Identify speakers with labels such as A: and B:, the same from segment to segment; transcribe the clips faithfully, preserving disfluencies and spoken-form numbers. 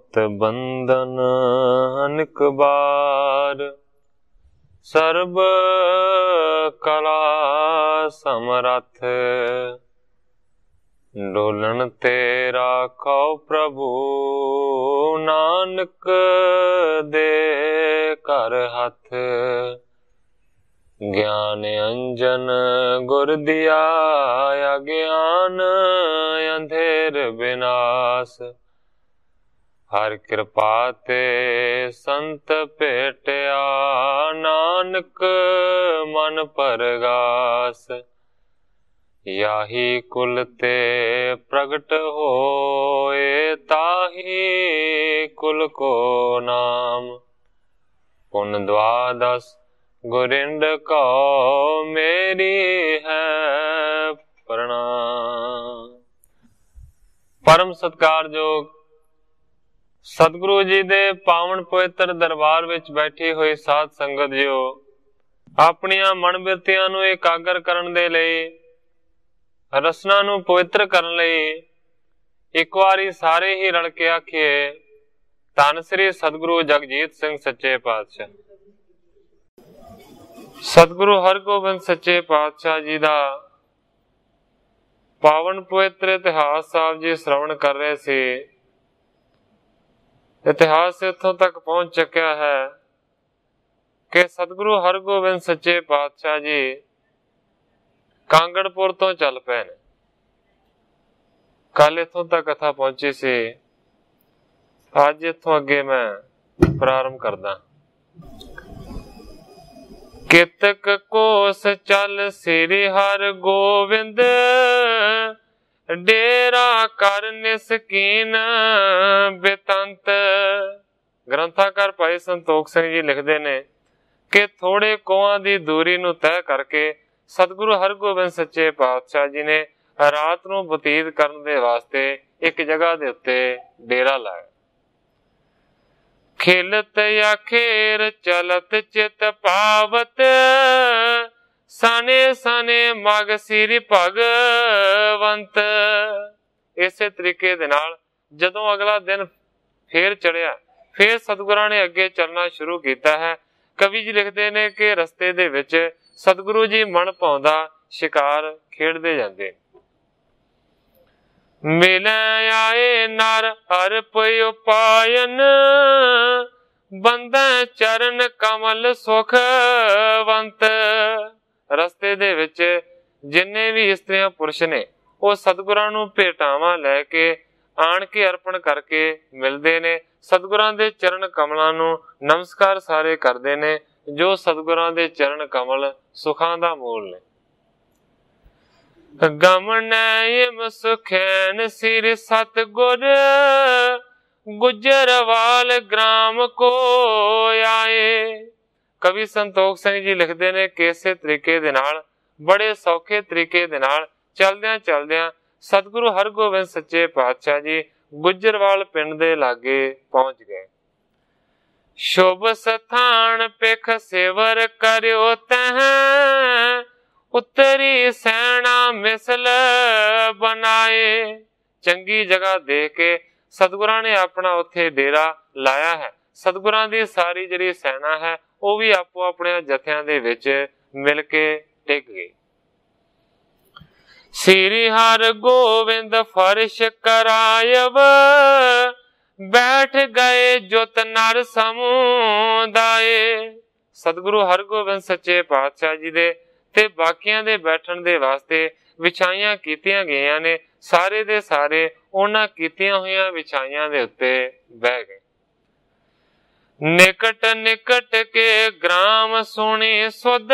A: मत बंधन अनेक बार, सर्ब कला समरथ, डोलन तेरा कौ प्रभु, नानक दे कर हथ। ज्ञान अंजन गुर दिया, अज्ञान अंधेर विनाश, हर कृपा ते संत भेटिया, नानक मन परगास। याही कुल ते प्रगट होए, ताही कुल को नाम, पुन द्वादश गुरिंद को मेरी है प्रणाम। परम सत्कारयोग सतगुरु जी दे पावन पवित्र दरबार विच बैठी हुई साध संगत जियो, अपनियां मन बिरतियां नूं एकागर करन दे लई, रसना नूं पवित्र करन लई एक वारी सारे ही रल के आखिए, धन श्री सतगुरु जगजीत सिंह सच्चे पातशाह। सतगुरु हरगोबिंद सच्चे पातशाह जी दा पावन पवित्र इतिहास साहब जी श्रवण कर रहे थे। इतिहास इत्थों तक पहुंच चुका है कि सतगुरु हरगोबिंद सच्चे पातशाह जी कांगड़पुर तो चल पे ने। कल इत्थों तक कथा पहुंची सी, अज इत्थों अगे मैं प्रारंभ करदा। कितक कोस चल श्री हर गोविंद, डेरा कर निस्कीन बेतंत। ग्रंथाकार भाई संतोख सिंह जी लिखते ने कि थोड़े कोहां दी दूरी नूं तय करके सतगुरु हरगोबिंद सच्चे पातशाह जी ने रात नूं बतीत करन दे वास्ते एक जगह दे उत्ते डेरा लाया। खिलत अखेर चलत चित पावत, साने साने मग सिर भगवंत। इसे तरीके दे नाल जदों अगला दिन फिर चढ़िया, फिर सतगुरां ने अगे चलना शुरू किया है। कवि जी लिखते ने कि रस्ते दे विच सतगुरु जी मन भाउंदा शिकार खेडदे जांदे। मिले आए नर अरप उपायन, बंदे चरण कमल सुखवंत। रस्ते दे विच जिन्ने भी इस्त्रियां पुरुष ने वो सतगुरां नूं भेटावां लैके आण के अर्पण करके मिलदे ने। सतगुरां दे चरण कमलां नूं नमस्कार सारे करदे ने, जो सतगुरां दे चरण कमल सुखां दा मूल ने। गमन सुखैन सिर सतगुर, गुजरवाल ग्राम को आए। कवि संतोख सिंह जी लिखते ने कि इसे तरीके दे नाल बड़े सौखे तरीके दे नाल चलदियां चलदियां सतगुरु हरगोबिंद सच्चे पातशाह जी गुजरवाल पिंड दे लागे पहुंच गए। शुभ स्थान पिख सेवर करियो तह, उत्तरी सैना मिसल बनाए। चंगी जगह देख के सतगुरां ने अपना उत्थे डेरा लाया है। सतगुरां दी सारी जिहड़ी सैना है वो भी आपो अपने जथियां दे विच मिल के टिक गई। श्री हर गोविंद फर्श करायब, बैठ गए जुत नर समुदाय। सतगुरु हरगोबिंद सच्चे पातशाह जी दे ते बाकियां दे बैठण दे वास्ते विछाइयां कीतियां गईयां ने। सारे दे सारे उन्हां कीतियां होईयां विछाइयां दे उत्ते बह गए। निकट निकट के ग्राम सुनी सुध,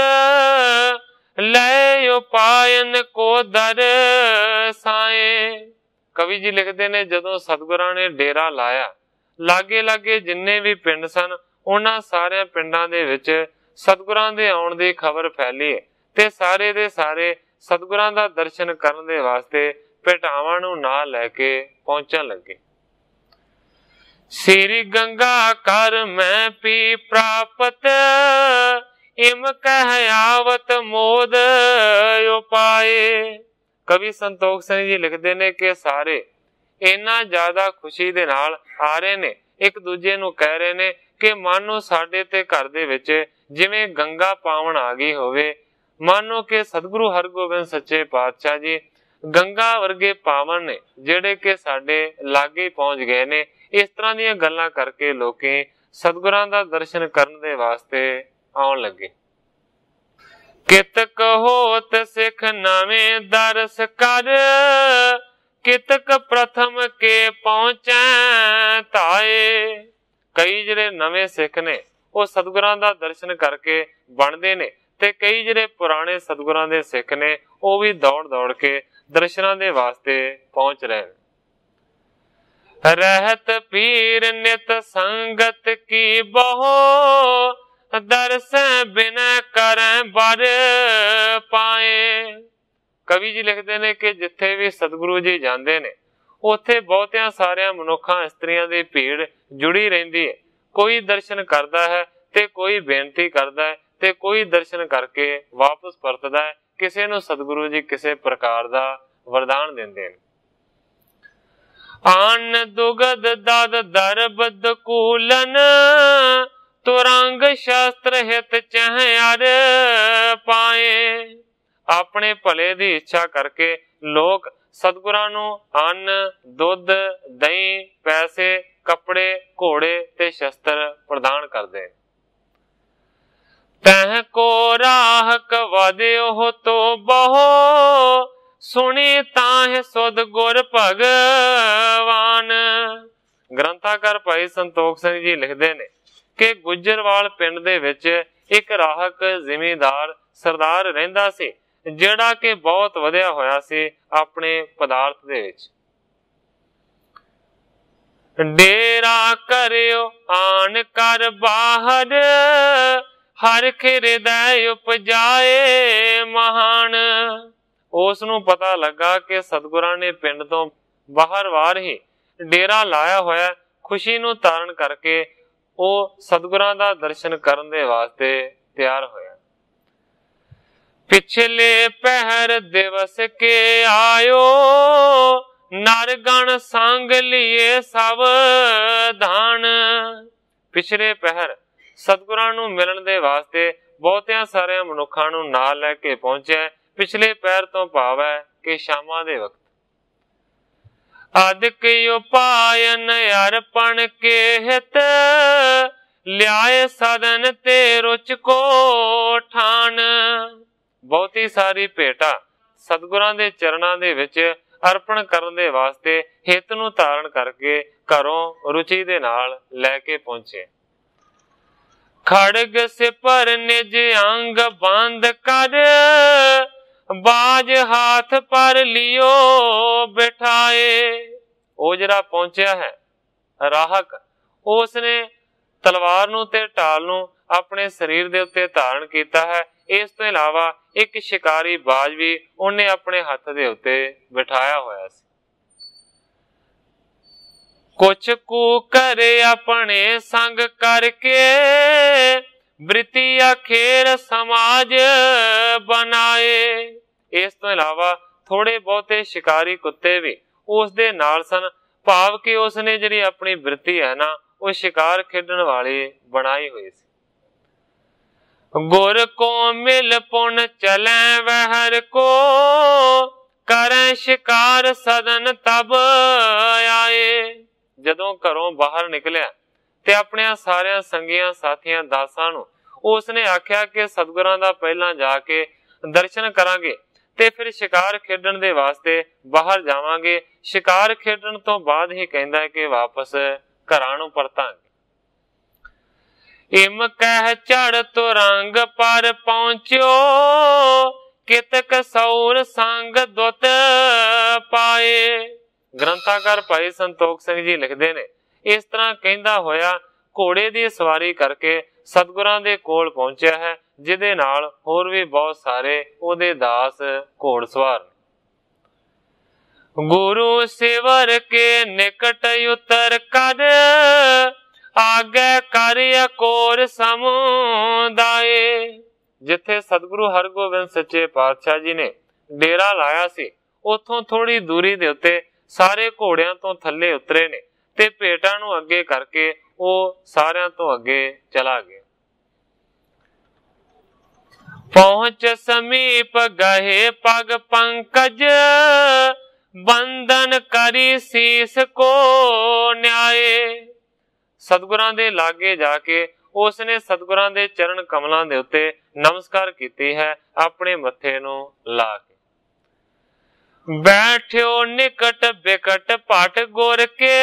A: ले उपायन को दर साए। कवि जी लिखते ने जदों सतगुरां ने डेरा लाया, लागे लागे जिन्ने भी पिंड सन उन्हां सारे पिंडां दे विच सतगुरां दे आउण दी खबर फैली ते सारे दे सारे सतगुरां दा दर्शन करन दे वास्ते भेटावां नूं नाल लैके पहुंचण लगे। श्री गंगा कर मैं पी प्रापत, इम कह आवत मोद उपाए। कवि संतोख सिंह जी लिखते ने कि सारे इन्ना ज्यादा खुशी दे नाल आ रहे ने ਇੱਕ ਦੂਜੇ ਨੂੰ ਕਹਿ ਰਹੇ ਨੇ ਕਿ ਮਾਨੋ ਸਾਡੇ ਤੇ ਘਰ ਦੇ ਵਿੱਚ ਜਿਵੇਂ ਗੰਗਾ ਪਾਵਨ ਆ ਗਈ ਹੋਵੇ, ਮਾਨੋ ਕਿ ਸਤਿਗੁਰੂ ਹਰਗੋਬਿੰਦ ਸੱਚੇ ਪਾਤਸ਼ਾਹ ਜੀ ਗੰਗਾ ਵਰਗੇ ਪਾਵਨ ਨੇ ਜਿਹੜੇ ਕਿ ਸਾਡੇ ਲਾਗੇ ਪਹੁੰਚ ਗਏ ਨੇ। ਇਸ ਤਰ੍ਹਾਂ ਦੀਆਂ ਗੱਲਾਂ ਕਰਕੇ ਲੋਕੀ ਸਤਿਗੁਰਾਂ ਦਾ ਦਰਸ਼ਨ ਕਰਨ ਦੇ ਵਾਸਤੇ ਆਉਣ ਲੱਗੇ। ਕਿਤਕ ਹੋਤ ਸਿੱਖ ਨਵੇਂ ਦਰਸ ਕਰ, ਕਿਤਕ ਪ੍ਰਥਮ ਕੇ ਪਹੁੰਚੈ ਧਾਏ। ਕਈ ਜਿਹੜੇ ਨਵੇਂ ਸਿੱਖ ਨੇ ਉਹ ਸਤਿਗੁਰਾਂ ਦਾ ਦਰਸ਼ਨ ਕਰਕੇ ਬਣਦੇ ਨੇ, ਤੇ ਕਈ ਜਿਹੜੇ ਪੁਰਾਣੇ ਸਤਿਗੁਰਾਂ ਦੇ ਸਿੱਖ ਨੇ ਉਹ ਵੀ ਦੌੜ ਦੌੜ ਕੇ ਦਰਸ਼ਨਾਂ ਦੇ ਵਾਸਤੇ ਪਹੁੰਚ ਰਹੇ ਨੇ। ਰਹਿਤ ਪੀਰ ਨਿਤ ਸੰਗਤ ਕੀ ਬਹੁ, ਦਰਸੈ ਬਿਨੈ ਕਰੈ ਬਰ ਪਾਏ। ਕਵੀ ਜੀ ਲਿਖਦੇ ਨੇ ਕਿ ਜਿੱਥੇ ਵੀ ਸਤਿਗੁਰੂ ਜੀ ਜਾਂਦੇ ਨੇ ਉੱਥੇ ਬਹੁਤਿਆਂ ਸਾਰਿਆਂ ਮਨੁੱਖਾਂ ਇਸਤਰੀਆਂ ਦੀ ਭੀੜ ਜੁੜੀ ਰਹਿੰਦੀ ਹੈ। ਕੋਈ ਦਰਸ਼ਨ ਕਰਦਾ ਹੈ ਤੇ ਕੋਈ ਬੇਨਤੀ ਕਰਦਾ ਹੈ ਤੇ ਕੋਈ ਦਰਸ਼ਨ ਕਰਕੇ ਵਾਪਸ ਪਰਤਦਾ ਹੈ। ਕਿਸੇ ਨੂੰ ਸਤਿਗੁਰੂ ਜੀ ਕਿਸੇ ਪ੍ਰਕਾਰ ਦਾ ਵਰਦਾਨ ਦਿੰਦੇ ਨੇ। ਆਨ ਦੁਗਦ ਦਦ ਦਰਬ ਦਕੂਲਨ, ਤੁਰੰਗ ਸ਼ਾਸਤਰ ਹਿਤ ਚਹਿ ਅਰ ਪਾਏ। ਆਪਣੇ ਭਲੇ ਦੀ ਇੱਛਾ ਕਰਕੇ ਲੋਕ ਸਤਿਗੁਰਾਂ ਨੂੰ ਅੰਨ, ਦੁੱਧ, ਦਹੀਂ, ਪੈਸੇ, ਕੱਪੜੇ, ਘੋੜੇ ਤੇ ਸ਼ਸਤਰ ਪ੍ਰਦਾਨ ਕਰਦੇ। ਤਹਿ ਕੋ ਰਾਹ ਕਵਦਿਓ ਤੋ ਬਹੁ, ਸੁਣੀ ਤਾਹਿ ਸੁਧ ਗੁਰ ਭਗਵਾਨ। ਗ੍ਰੰਥਾਕਾਰ ਭਾਈ ਸੰਤੋਖ ਸਿੰਘ ਜੀ ਲਿਖਦੇ ਨੇ ਕਿ ਗੁੱਜਰਵਾਲ ਪਿੰਡ ਦੇ ਵਿੱਚ ਇੱਕ ਰਾਹਕ ਜ਼ਿਮੀਂਦਾਰ ਸਰਦਾਰ ਰਹਿੰਦਾ ਸੀ, ਜਿਹੜਾ ਕਿ ਬਹੁਤ ਵਧਿਆ ਹੋਇਆ ਸੀ ਆਪਣੇ ਪਦਾਰਥ ਦੇ ਵਿੱਚ। ਡੇਰਾ ਕਰਿਓ ਆਣ ਕਰ ਬਾਹਰ, ਹਰ ਹਿਰਦੈ ਉਪਜਾਏ ਮਹਾਨ। ਉਸ ਨੂੰ ਪਤਾ ਲੱਗਾ ਕਿ ਸਤਿਗੁਰਾਂ ਨੇ ਪਿੰਡ ਤੋਂ ਬਾਹਰ ਵਾਰ ਹੀ ਡੇਰਾ ਲਾਇਆ ਹੋਇਆ। ਖੁਸ਼ੀ ਨੂੰ ਤਾਰਨ ਕਰਕੇ ਉਹ ਸਤਿਗੁਰਾਂ ਦਾ ਦਰਸ਼ਨ ਕਰਨ ਦੇ ਵਾਸਤੇ ਤਿਆਰ ਹੋਇਆ। ਪਿਛਲੇ ਪਹਿਰ ਦਿਵਸ ਕੇ ਆਇਓ, ਨਰ ਗਣ ਸੰਗ ਲਿਏ ਸਾਵਧਾਨ। ਪਿਛਲੇ ਪਹਿਰ ਸਤਿਗੁਰਾਂ ਨੂੰ ਮਿਲਣ ਦੇ ਵਾਸਤੇ ਬਹੁਤਿਆਂ ਸਾਰਿਆਂ ਮਨੁੱਖਾਂ ਨੂੰ ਨਾਲ ਲੈ ਕੇ ਪਹੁੰਚਿਆ। ਪਿਛਲੇ ਪਹਿਰ ਤੋਂ ਭਾਵ ਹੈ ਕਿ ਸ਼ਾਮਾਂ ਦੇ ਵਕਤ। ਅਦਿਕ ਉਪਾਇਨ ਅਰਪਣ ਕੇ ਹਿਤ, ਲਿਆਏ ਸਦਨ ਤੇ ਰੁਚ ਕੋ ਠਾਨ। ਬਹੁਤੀ ਸਾਰੀ ਭੇਟਾ ਸਤਿਗੁਰਾਂ ਦੇ ਚਰਨਾਂ ਦੇ ਵਿੱਚ ਅਰਪਣ ਕਰਨ ਦੇ ਵਾਸਤੇ ਹਿੱਤ ਨੂੰ ਧਾਰਨ ਕਰਕੇ ਘਰੋਂ ਰੁਚੀ ਦੇ ਨਾਲ ਲੈ ਕੇ ਪਹੁੰਚੇ। ਖੜਗ ਸਿਪਰ ਨਿਜ ਅੰਗ ਬੰਦ ਕਰ, ਬਾਜ ਹਾਥ ਪਰ ਲਿਓ ਬਿਠਾਏ। ਉਹ ਜਿਹੜਾ ਪਹੁੰਚਿਆ ਹੈ ਰਾਹਕ, ਉਸ ਨੇ ਤਲਵਾਰ ਨੂੰ ਤੇ ਢਾਲ ਨੂੰ ਆਪਣੇ ਸਰੀਰ ਦੇ ਉੱਤੇ ਧਾਰਨ ਕੀਤਾ ਹੈ। ਇਸ ਤੋਂ ਇਲਾਵਾ ਇੱਕ ਸ਼ਿਕਾਰੀ ਬਾਜ ਵੀ ਉਹਨੇ ਆਪਣੇ ਹੱਥ ਦੇ ਉੱਤੇ ਬਿਠਾਇਆ ਹੋਇਆ ਸੀ। ਕੁਛ ਕੂ ਕਰੇ ਆਪਣੇ ਸੰਗ ਕਰਕੇ, ਬ੍ਰਿਤੀ ਅਖੇਰ ਸਮਾਜ ਬਣਾਏ। ਇਸ ਤੋਂ ਇਲਾਵਾ ਥੋੜੇ ਬਹੁਤੇ ਸ਼ਿਕਾਰੀ ਕੁੱਤੇ ਵੀ ਉਸ ਦੇ ਨਾਲ ਸਨ, ਭਾਵ ਕਿ ਉਸ ਨੇ ਜਿਹੜੀ ਆਪਣੀ ਬ੍ਰਿਤੀ ਹੈ ਨਾ ਉਹ ਸ਼ਿਕਾਰ ਖੇਡਣ ਵਾਲੀ ਬਣਾਈ ਹੋਈ ਸੀ। ਗੁਰ ਕੋ ਮਿਲ ਪੁਨ ਚਲੈ ਵਹਿਰ ਕੋ, ਕਰੈ ਸ਼ਿਕਾਰ ਸਦਨ ਤਬ ਆਏ। ਜਦੋਂ ਘਰੋਂ ਬਾਹਰ ਨਿਕਲਿਆ ਤੇ ਆਪਣਿਆਂ ਸਾਰਿਆਂ ਸੰਗੀਆਂ ਸਾਥੀਆਂ ਦਾਸਾਂ ਨੂੰ ਉਸ ਨੇ ਆਖਿਆ ਕਿ ਸਤਿਗੁਰਾਂ ਦਾ ਪਹਿਲਾਂ ਜਾ ਕੇ ਦਰਸ਼ਨ ਕਰਾਂਗੇ ਤੇ ਫਿਰ ਸ਼ਿਕਾਰ ਖੇਡਣ ਦੇ ਵਾਸਤੇ ਬਾਹਰ ਜਾਵਾਂਗੇ। ਸ਼ਿਕਾਰ ਖੇਡਣ ਤੋਂ ਬਾਅਦ ਹੀ ਕਹਿੰਦਾ ਹੈ ਕਿ ਵਾਪਸ ਘਰਾਂ ਨੂੰ ਪਰਤਾਂਗੇ। ਇਮ ਕਹਿ ਚੜ ਤੁਰੰਗ ਪਰ ਪਹੁੰਚਿਓ, ਕਿਤਕ ਸੌਰ ਸੰਗ ਦੁੱਤ ਪਾਏ। ਗ੍ਰੰਥਾਕਾਰ ਭਾਈ ਸੰਤੋਖ ਸਿੰਘ ਜੀ ਲਿਖਦੇ ਨੇ, ਇਸ ਤਰ੍ਹਾਂ ਕਹਿੰਦਾ ਹੋਇਆ ਘੋੜੇ ਦੀ ਸਵਾਰੀ ਕਰਕੇ ਸਤਿਗੁਰਾਂ ਦੇ ਕੋਲ ਪਹੁੰਚਿਆ ਹੈ, ਜਿਹਦੇ ਨਾਲ ਹੋਰ ਵੀ ਬਹੁਤ ਸਾਰੇ ਉਹਦੇ ਦਾਸ ਘੋੜ ਸਵਾਰ ਨੇ। ਗੁਰੂ ਸਿਵਰ ਕੇ ਨਿਕਟ ਉਤਰ ਕਰ, ਆਗੇ ਕਰ ਅਕੋਰ ਸਮੁਦਾਏ। ਜਿੱਥੇ ਸਤਿਗੁਰੂ ਹਰਗੋਬਿੰਦ ਸੱਚੇ ਪਾਤਸ਼ਾਹ ਜੀ ਨੇ ਡੇਰਾ ਲਾਇਆ ਸੀ, ਉੱਥੋਂ ਥੋੜੀ ਦੂਰੀ ਦੇ ਉੱਤੇ ਸਾਰੇ ਘੋੜਿਆਂ ਤੋਂ ਥੱਲੇ ਉਤਰੇ ਨੇ ਤੇ ਭੇਟਾਂ ਨੂੰ ਅੱਗੇ ਕਰਕੇ ਉਹ ਸਾਰਿਆਂ ਤੋਂ ਅੱਗੇ ਚਲਾ ਗਿਆ। ਪਹੁੰਚ ਸਮੀਪ ਗਏ ਪਗ ਪੰਕਜ, ਬੰਧਨ ਕਰੀ ਸੀਸ ਕੋ ਨਿਆਏ। ਸਤਿਗੁਰਾਂ ਦੇ ਲਾਗੇ ਜਾ ਕੇ ਉਸਨੇ ਸਤਿਗੁਰਾਂ ਦੇ ਚਰਨ ਕਮਲਾਂ ਦੇ ਉੱਤੇ ਨਮਸਕਾਰ ਕੀਤੀ ਹੈ, ਆਪਣੇ ਮੱਥੇ ਨੂੰ ਲਾ ਕੇ। ਬੈਠਿਓ ਨਿਕਟ ਬਿਕਟ ਭਟ ਗੁਰ ਕੇ,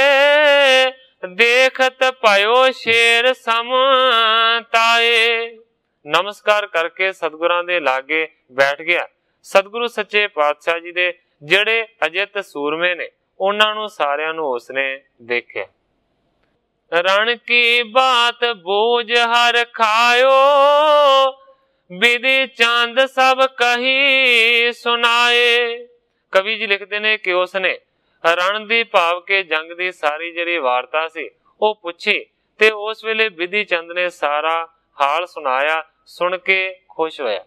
A: ਦੇਖਤ ਪਾਇਓ ਸ਼ੇਰ ਸਮ ਤਾਏ। ਨਮਸਕਾਰ ਕਰਕੇ ਸਤਿਗੁਰਾਂ ਦੇ ਲਾਗੇ ਬੈਠ ਗਿਆ। ਸਤਿਗੁਰੂ ਸੱਚੇ ਪਾਤਸ਼ਾਹ ਜੀ ਦੇ ਜਿਹੜੇ ਅਜਿੱਤ ਸੂਰਮੇ ਨੇ ਉਹਨਾਂ ਨੂੰ ਸਾਰਿਆਂ ਨੂੰ ਉਸਨੇ ਦੇਖਿਆ। ਰਣ ਕੀ ਬਾਤ ਬੂਝ ਹਰ ਖਾਇਓ, ਵਿਧੀ ਚੰਦ ਸਭ ਕਹੀ ਸੁਣਾਏ। ਕਵੀ ਜੀ ਲਿਖਦੇ ਨੇ ਕਿ ਉਸਨੇ ਰਣ ਦੀ ਭਾਵ ਕੇ ਜੰਗ ਦੀ ਸਾਰੀ ਜਿਹੜੀ ਵਾਰਤਾ ਸੀ ਉਹ ਪੁੱਛੀ ਤੇ ਉਸ ਵੇਲੇ ਵਿਧੀ ਚੰਦ ਨੇ ਸਾਰਾ ਹਾਲ ਸੁਣਾਇਆ। ਸੁਣ ਕੇ ਖੁਸ਼ ਹੋਇਆ।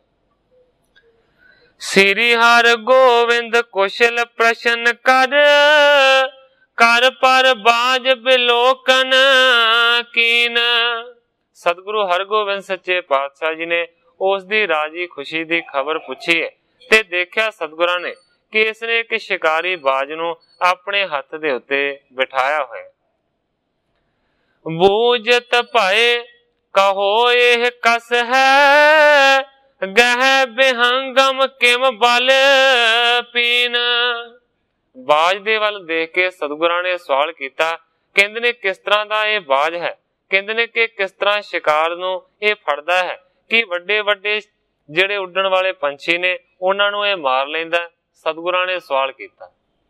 A: ਸ੍ਰੀ ਹਰਿ ਗੋਬਿੰਦ ਕੁਸ਼ਲ ਪ੍ਰਸ਼ਨ ਕਰ, ਕਰ ਪਰ ਬਾਜ ਬਿਲੋਕਨ ਕੀਨ। ਸਤਿਗੁਰੂ ਹਰਗੋਬਿੰਦ ਸੱਚੇ ਪਾਤਸ਼ਾਹ ਜੀ ਨੇ ਉਸ ਦੀ ਰਾਜੀ ਖੁਸ਼ੀ ਦੀ ਖਬਰ ਪੁੱਛੀ ਹੈ ਤੇ ਦੇਖਿਆ ਸਤਿਗੁਰਾਂ ਨੇ ਕਿ ਇਸਨੇ ਇੱਕ ਸ਼ਿਕਾਰੀ ਬਾਜ ਨੂੰ ਆਪਣੇ ਹੱਥ ਦੇ ਉੱਤੇ ਬਿਠਾਇਆ ਹੋਇਆ। ਬੂਝਤ ਭਏ ਕਹੋ ਇਹ ਕਸ ਹੈ, ਗਹਿ ਬਿਹੰਗਮ ਕਿਮ ਬਲ ਪੀਨ। ਬਾਜ ਦੇ ਵੱਲ ਦੇਖ ਕੇ ਸਤਿਗੁਰਾਂ ਨੇ ਸਵਾਲ ਕੀਤਾ। ਕਹਿੰਦੇ ਨੇ ਕਿਸ ਤਰ੍ਹਾਂ ਦਾ ਇਹ ਬਾਜ ਹੈ? ਕਹਿੰਦੇ ਨੇ ਕਿ ਕਿਸ ਤਰ੍ਹਾਂ ਸ਼ਿਕਾਰ ਨੂੰ ਇਹ ਫੜਦਾ ਹੈ ਕਿ ਵੱਡੇ ਵੱਡੇ ਜਿਹੜੇ ਉੱਡਣ ਵਾਲੇ ਪੰਛੀ ਨੇ ਉਹਨਾਂ ਨੂੰ ਇਹ ਮਾਰ ਲੈਂਦਾ। ਸਤਿਗੁਰਾਂ ਨੇ ਸਵਾਲ ਕੀਤਾ।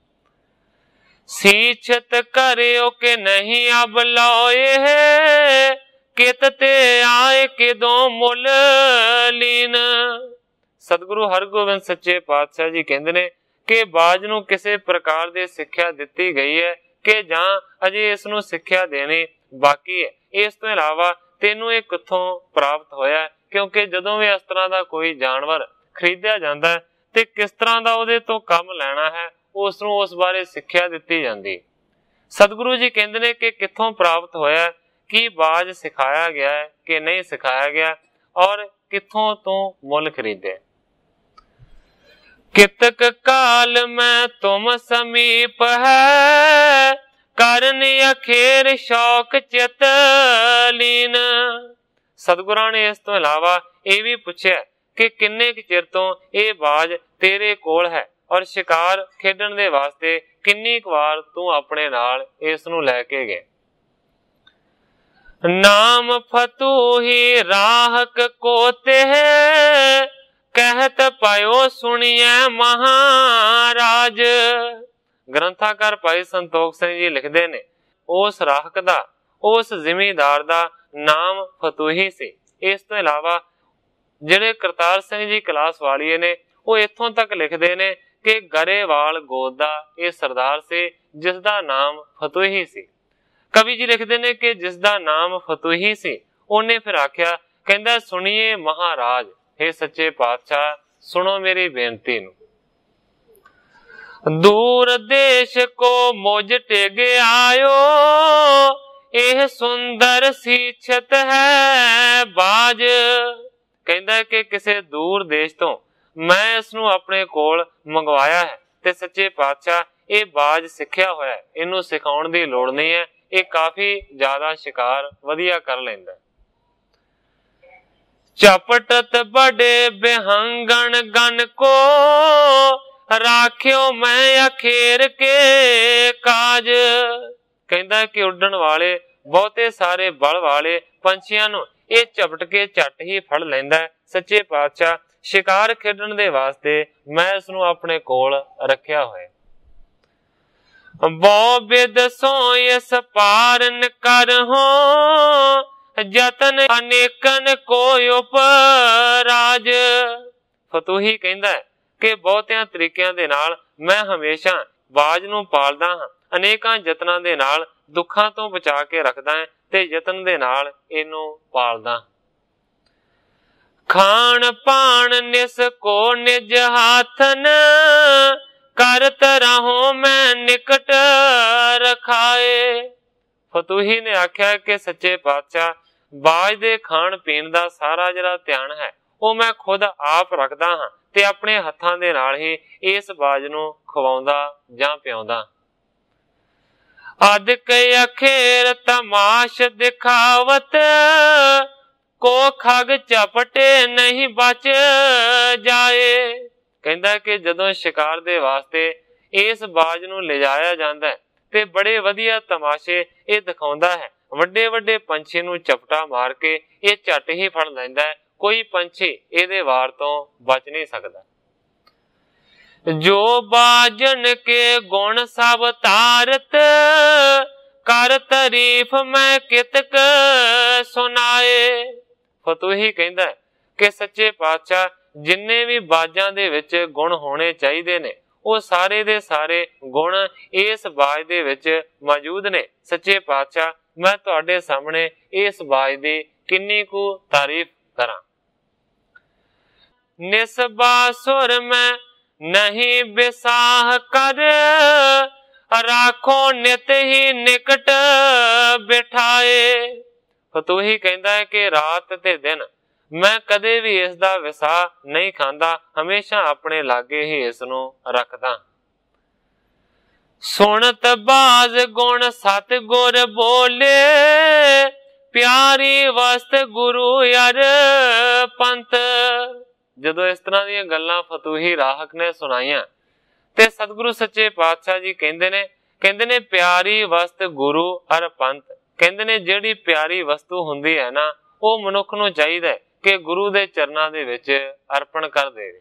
A: ਸੀਛਤ ਕਰਿਓ ਕਿ ਨਹੀਂ ਅਬ ਲੋਏ, ਕਿਤ ਤੇ ਆਏ ਕਿਦੋਂ ਮੁੱਲ ਲੀਨ। ਸਤਿਗੁਰੂ ਹਰਗੋਬਿੰਦ ਸੱਚੇ ਪਾਤਸ਼ਾਹ ਜੀ ਕਹਿੰਦੇ ਨੇ ਕਿ ਬਾਜ ਨੂੰ ਕਿਸੇ ਪ੍ਰਕਾਰ ਦੀ ਸਿੱਖਿਆ ਦਿੱਤੀ ਗਈ ਹੈ ਕਿ ਜਾਂ ਅਜੇ ਇਸ ਨੂੰ ਸਿੱਖਿਆ ਦੇਣੀ ਬਾਕੀ ਹੈ। ਇਸ ਤੋਂ ਇਲਾਵਾ ਤੈਨੂੰ ਇਹ ਕਿੱਥੋਂ ਪ੍ਰਾਪਤ ਹੋਇਆ? ਕਿਉਂਕਿ ਜਦੋਂ ਵੀ ਇਸ ਤਰ੍ਹਾਂ ਦਾ ਕੋਈ ਜਾਨਵਰ ਖਰੀਦਿਆ ਜਾਂਦਾ ਤੇ ਕਿਸ ਤਰ੍ਹਾਂ ਦਾ ਉਹਦੇ ਤੋਂ ਕੰਮ ਲੈਣਾ ਹੈ ਉਸ ਨੂੰ ਉਸ ਬਾਰੇ ਸਿੱਖਿਆ ਦਿੱਤੀ ਜਾਂਦੀ। ਸਤਿਗੁਰੂ ਜੀ ਕਹਿੰਦੇ ਨੇ ਕਿ ਕਿੱਥੋਂ ਪ੍ਰਾਪਤ ਹੋਇਆ, ਕੀ ਬਾਜ ਸਿਖਾਇਆ ਗਿਆ ਹੈ ਕਿ ਨਹੀਂ ਸਿਖਾਇਆ ਗਿਆ, ਔਰ ਕਿੱਥੋਂ ਤੋਂ ਮੁੱਲ ਖਰੀਦੇ। ਕਿਤਕ ਕਾਲ ਮੈਂ ਤੁਮ ਸਮੀਪ ਹੈ, ਕਰਨ ਅਖੇਰ ਸ਼ੌਕ ਚਿਤ ਲੀਨ। ਸਤਿਗੁਰਾਂ ਨੇ ਇਸ ਤੋਂ ਇਲਾਵਾ ਇਹ ਵੀ ਪੁੱਛਿਆ ਕਿ ਕਿੰਨੇ ਕੁ ਚਿਰ ਤੋਂ ਇਹ ਬਾਜ ਤੇਰੇ ਕੋਲ ਹੈ ਔਰ ਸ਼ਿਕਾਰ ਖੇਡਣ ਦੇ ਵਾਸਤੇ ਕਿੰਨੀ ਕੁ ਵਾਰ ਤੂੰ ਆਪਣੇ ਨਾਲ ਇਸ ਨੂੰ ਲੈ ਕੇ ਗਏ। ਨਾਮ ਫਤੂਹੀ ਰਾਹਕ ਕੋ ਤੇ, ਕਹਿਤ ਪਾਇਓ ਸੁਣੀਐ ਮਹਾਰਾਜ। ਗ੍ਰੰਥਾਕਾਰ ਭਾਈ ਸੰਤੋਖ ਸਿੰਘ ਜੀ ਲਿਖਦੇ ਨੇ ਉਸ ਰਾਹਕ ਦਾ, ਉਸ ਜ਼ਿਮੀਂਦਾਰ ਦਾ ਨਾਮ ਫਤੂਹੀ ਸੀ। ਇਸ ਤੋਂ ਇਲਾਵਾ ਜਿਹੜੇ ਕਰਤਾਰ ਸਿੰਘ ਜੀ ਕਲਾਸ ਵਾਲੀਏ ਨੇ ਉਹ ਇੱਥੋਂ ਤੱਕ ਲਿਖਦੇ ਨੇ ਕਿ ਗਰੇਵਾਲ ਗੋਤ ਦਾ ਇਹ ਸਰਦਾਰ ਸੀ ਜਿਸ ਦਾ ਨਾਮ ਫਤੂਹੀ ਸੀ। ਕਵੀ ਜੀ ਲਿਖਦੇ ਨੇ ਕਿ ਜਿਸ ਦਾ ਨਾਮ ਫਤੂਹੀ ਸੀ ਉਹਨੇ ਫਿਰ ਆਖਿਆ, ਕਹਿੰਦਾ ਸੁਣੀਏ ਮਹਾਰਾਜ, हे ਸੱਚੇ ਪਾਤਸ਼ਾਹ ਸੁਣੋ ਮੇਰੀ ਬੇਨਤੀ ਨੂੰ। ਦੂਰ ਦੇਸ਼ ਕੋ ਮੁਝ ਟਿਗ ਆਇਓ, ਇਹ ਸੁੰਦਰ ਸੀਛਤ ਹੈ ਬਾਜ। ਕਹਿੰਦਾ ਕਿ ਕਿਸੇ ਦੂਰ ਦੇਸ਼ ਤੋਂ ਮੈਂ ਇਸ ਨੂੰ ਆਪਣੇ ਕੋਲ ਮੰਗਵਾਇਆ ਹੈ ਤੇ ਸੱਚੇ ਪਾਤਸ਼ਾਹ ਇਹ ਬਾਜ ਸਿੱਖਿਆ ਹੋਇਆ, ਇਹਨੂੰ ਸਿਖਾਉਣ ਦੀ ਲੋੜ ਨਹੀਂ ਹੈ, ਇਹ ਕਾਫੀ ਜ਼ਿਆਦਾ ਸ਼ਿਕਾਰ ਵਧੀਆ ਕਰ ਲੈਂਦਾ। ਚਪਟਤ ਬੜੇ ਬਿਹੰਗਣ ਗਨ ਕੋ, ਰਾਖਿਓ ਮੈਂ ਅਖੇਰ ਕੇ ਕਾਜ। ਕਹਿੰਦਾ ਕਿ ਉੱਡਣ ਵਾਲੇ ਬਹੁਤੇ ਸਾਰੇ ਬਲ ਵਾਲੇ ਪੰਛੀਆਂ ਨੂੰ ਇਹ ਝਪਟ ਕੇ ਝੱਟ ਹੀ ਫੜ ਲੈਂਦਾ। ਸੱਚੇ ਪਾਤਸ਼ਾਹ ਸ਼ਿਕਾਰ ਖੇਡਣ ਦੇ ਵਾਸਤੇ ਮੈਂ ਇਸ ਨੂੰ ਆਪਣੇ ਕੋਲ ਰੱਖਿਆ ਹੋਇਆ। ਬਹੁ ਬਿਦ ਸੋ ਇਸ ਪਾਰਨ ਕਰਹੁ, ਜਤਨ ਅਨੇਕਨ ਕੋ ਉਪਰਾਜ। ਫਤੂਹੀ ਕਹਿੰਦਾ ਕਿ ਬਹੁਤਿਆਂ ਤਰੀਕਿਆਂ ਦੇ ਨਾਲ ਮੈਂ ਹਮੇਸ਼ਾ ਬਾਜ ਨੂੰ ਪਾਲਦਾ ਹਾਂ, ਅਨੇਕਾਂ ਯਤਨਾਂ ਦੇ ਨਾਲ ਦੁੱਖਾਂ ਤੋਂ ਬਚਾ ਕੇ ਰੱਖਦਾ ਹਾਂ ਤੇ ਯਤਨ ਦੇ ਨਾਲ ਇਹਨੂੰ ਪਾਲਦਾ। ਖਾਣ ਪਾਣ ਨਿਸ ਕੋ ਨਿਜ ਹਾਥਨ, ਕਰਤ ਰਹੋ ਮੈਂ ਨਿਕਟ ਰਖਾਏ। फतूही ने आख्या कि सच्चे पातशाह बाज दे खाण पीण दा सारा जिहड़ा ध्यान है वो मैं खुद आप रखदा हां ते अपने हत्थां दे नाल ही इस बाज नूं खवाउंदा जां पिआउंदा। अद के अखेर तमाश दिखावत को खग चपटे नहीं बच जाए। कहंदा कि जदों शिकार दे वास्ते इस बाज नूं लिजाया जांदा है ते बड़े वधिया तमाशे ये दिखाउंदा है। वड्डे वड्डे पंछी नूं चपटा मार के ये झट ही फड़ लैंदा है, कोई पंछी इहदे वार तो बच नहीं सकदा। जो बाजन के गुण सब तारत कर तारीफ मैं कितक सुनाए। फतूही कहंदा है कि सच्चे पातशाह जिन्ने भी बाजां दे विच गुण होने चाहिए ने वो सारे दे सारे गुण इस बाज दे विच मौजूद ने। सच्चे पातशाह मैं तुहाडे सामने इस बाज दी किन्नी कु तारीफ करा। निस्बा सुर में नहीं बिसाह कर राखो नित ही निकट बिठाए। फतूही कहंदा है कि रात ते दिन मैं कदे भी इस दा विसाह नहीं खांदा, हमेशा अपने लागे ही इस नूं रखदा। सुनत बाज गुण सतगुर बोले प्यारी वस्त गुरु यार पंत। जदों इस तरह दी गल्लां फतूही राहक ने सुनाइयां ते सतगुरु सच्चे पातशाह जी कहंदे ने कहंदे ने प्यारी वस्त गुरु अर पंत। कहंदे ने जिहड़ी प्यारी वस्तु हुंदी है ना वो मनुख नूं चाहीदा है कि गुरु दे चरनां दे विच अर्पण कर देवे।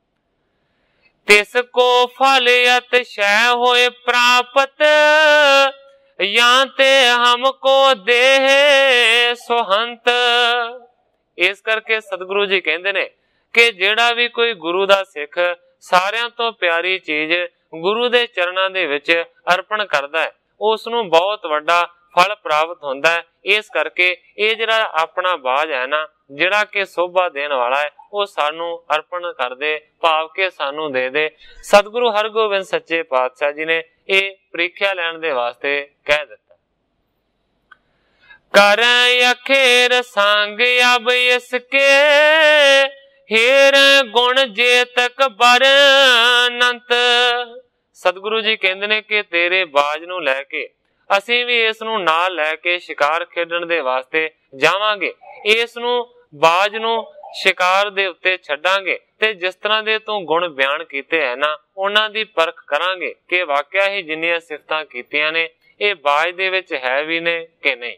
A: तिसको फल अतिशय होए प्राप्त या ते हमको देह सुहंत। इस करके सतगुरु जी कहंदे ने कि जेड़ा भी कोई गुरु दा सिख सारियां तो प्यारी चीज गुरु दे चरनां दे विच अर्पण करदा है उस नूं बहुत वड्डा फल प्राप्त होंदा है। इस करके ये जिहड़ा अपना बाज है ना जिहड़ा कि शोभा देने वाला है वो सानू अर्पण कर दे, भाव के सानू दे दे। सतगुरु हरगोबिंद सच्चे पातशाह जी ने ये परीक्षा लैण दे वास्ते कह दिता। कर अखेर सांग अब इसके हेर गुण जे तक बरनंत। सतगुरु जी कहंदे ने कि तेरे बाज नू लैके असीं भी इस नू नाल लैके शिकार खेडण दे वास्ते जावांगे। इस नू बाज नू शिकार दे उत्ते छड्डांगे ते जिस तरह दे तू गुण बयान कीते है ना उन्हां दी परख करांगे कि वाकया ही जिन्नियां सिफतां कीतियां ने ये बाज दे विच है भी ने कि नहीं।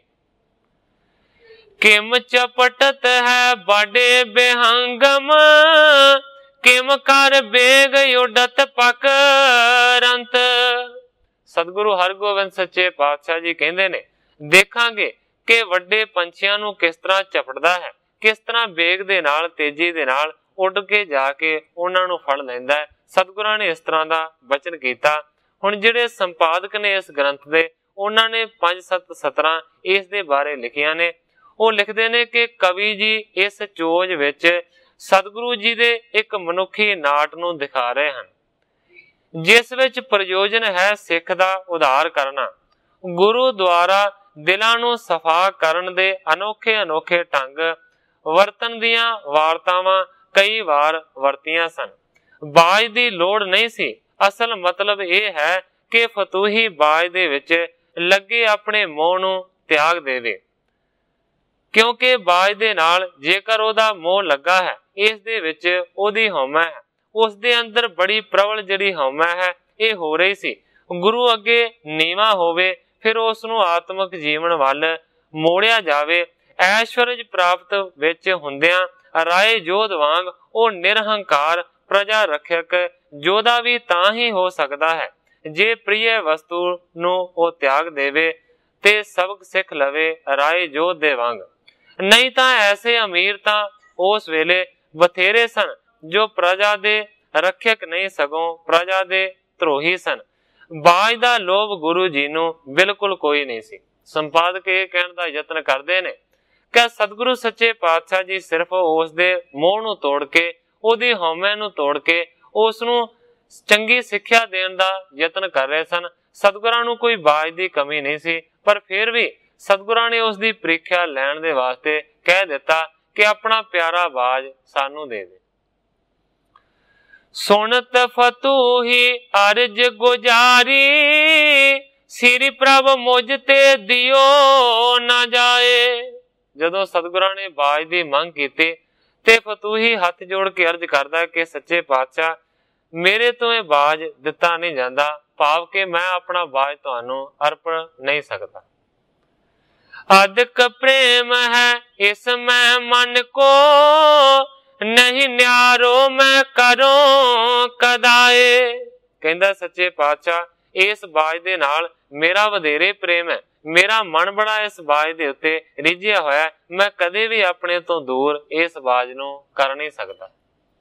A: किम चपटत है बड़े बेहंगम किम कर बेग उडत पकरंत। सतगुरु हरगोबिंद सच्चे पातशाह जी कहंदे ने देखांगे कि वड्डे पंछियां नू किस तरह चपटदा है, किस तरह बेग दे नाल तेजी दे नाल उड़ के जाके उन्हां नू फड़ लैंदा है। सतगुरां ने इस तरह दा वचन कीता। हुण जिहड़े संपादक ने इस ग्रंथ दे उन्हां ने पंज सत्त सतरां इस दे बारे लिखियां ने। ਉਹ ਲਿਖਦੇ ਨੇ ਕਿ ਕਵੀ ਜੀ ਇਸ ਚੋਜ ਵਿੱਚ ਸਤਿਗੁਰੂ ਜੀ ਦੇ ਇੱਕ ਮਨੁੱਖੀ ਨਾਟ ਨੂੰ ਦਿਖਾ ਰਹੇ ਹਨ, ਜਿਸ ਵਿੱਚ ਪ੍ਰਯੋਜਨ ਹੈ ਸਿੱਖ ਦਾ ਉਧਾਰ ਕਰਨਾ। ਗੁਰੂ ਦੁਆਰਾ ਦਿਲਾਂ ਨੂੰ ਸਫਾ ਕਰਨ ਦੇ ਅਨੋਖੇ ਅਨੋਖੇ ਢੰਗ ਵਰਤਨ ਦੀਆਂ ਵਾਰਤਾਵਾਂ ਕਈ ਵਾਰ ਵਰਤੀਆਂ ਸਨ। ਬਾਜ ਦੀ ਲੋੜ ਨਹੀਂ ਸੀ। ਅਸਲ ਮਤਲਬ ਇਹ ਹੈ ਕਿ ਫਤੂਹੀ ਬਾਜ ਦੇ ਵਿੱਚ ਲੱਗੇ ਆਪਣੇ ਮੋਹ ਨੂੰ ਤਿਆਗ ਦੇਵੇ, ਕਿਉਂਕਿ ਬਾਜ ਦੇ ਨਾਲ ਜੇਕਰ ਉਹਦਾ ਮੋਹ ਲੱਗਾ ਹੈ, ਇਸ ਦੇ ਵਿੱਚ ਉਹਦੀ ਹਉਮੈ ਹੈ, ਉਸ ਦੇ ਅੰਦਰ ਬੜੀ ਪ੍ਰਬਲ ਜਿਹੜੀ ਹਉਮੈ ਹੈ ਇਹ ਹੋ ਰਹੀ ਸੀ। ਗੁਰੂ ਅੱਗੇ ਨੀਵਾਂ ਹੋਵੇ, ਫਿਰ ਉਸ ਨੂੰ ਆਤਮਿਕ ਜੀਵਨ ਵੱਲ ਮੋੜਿਆ ਜਾਵੇ। ਐਸ਼ਵਰਜ ਪ੍ਰਾਪਤ ਵਿੱਚ ਹੁੰਦਿਆਂ ਰਾਏ ਜੋਧ ਵਾਂਗ ਉਹ ਨਿਰਹੰਕਾਰ ਪ੍ਰਜਾ ਰੱਖਿਅਕ ਜੋਧਾ ਵੀ ਤਾਂ ਹੀ ਹੋ ਸਕਦਾ ਹੈ ਜੇ ਪ੍ਰਿਯ ਵਸਤੂ ਨੂੰ ਉਹ ਤਿਆਗ ਦੇਵੇ ਤੇ ਸਬਕ ਸਿੱਖ ਲਵੇ ਰਾਏ ਜੋਧ ਦੇ ਵਾਂਗ। ਨਹੀਂ ਤਾਂ ਐਸੇ ਅਮੀਰ ਤਾਂ ਉਸ ਵੇਲੇ ਬਥੇਰੇ ਸਨ ਜੋ ਪ੍ਰਜਾ ਦੇ ਰੱਖਿਅਕ ਨਹੀਂ ਸਗੋਂ ਪ੍ਰਜਾ ਦੇ ਧਰੋਹੀ ਸਨ। ਬਾਜ ਦਾ ਲੋਭ ਗੁਰੂ ਜੀ ਨੂੰ ਬਿਲਕੁਲ ਕੋਈ ਨਹੀਂ ਸੀ। ਸੰਪਾਦਕ ਇਹ ਕਹਿਣ ਦਾ ਯਤਨ ਕਰਦੇ ਨੇ ਕਿ ਸਤਿਗੁਰੂ ਸੱਚੇ ਪਾਤਸ਼ਾਹ ਜੀ ਸਿਰਫ ਉਸ ਦੇ ਮੋਹ ਨੂੰ ਤੋੜ ਕੇ, ਉਹਦੀ ਹਉਮੈ ਨੂੰ ਤੋੜ ਕੇ ਉਸ ਨੂੰ ਚੰਗੀ ਸਿੱਖਿਆ ਦੇਣ ਦਾ ਯਤਨ ਕਰ ਰਹੇ ਸਨ। ਸਤਿਗੁਰਾਂ ਨੂੰ ਕੋਈ ਬਾਜ ਦੀ ਕਮੀ ਨਹੀਂ ਸੀ, पर फिर भी सतगुरां ने उसकी ਪ੍ਰੀਖਿਆ लैण दे वास्ते कह दिता कि अपना प्यारा बाज सानू दे दे। सुनत फतूही अर्ज गुजारी, श्री प्रभ मुझ ते दियो ना जाए। जदों सतगुरां ने बाज की मंग की ते फतूही हथ जोड़ के अर्ज करदा कि सच्चे पातशाह मेरे तो यह बाज दिता नहीं जाता, भाव के मैं अपना बाज तुहानू अर्पण नहीं सकता। अधिक प्रेम है इसमें मन को, नहीं न्यारो मैं करूं कदाए। कहंदा सच्चे पातशाह इस बाज दे नाल मेरा वधेरे प्रेम है, मेरा मन बड़ा इस बाज दे उत्ते रिझिया होया, मैं कदे भी अपने तो दूर इस बाज नूं कर नहीं सकता।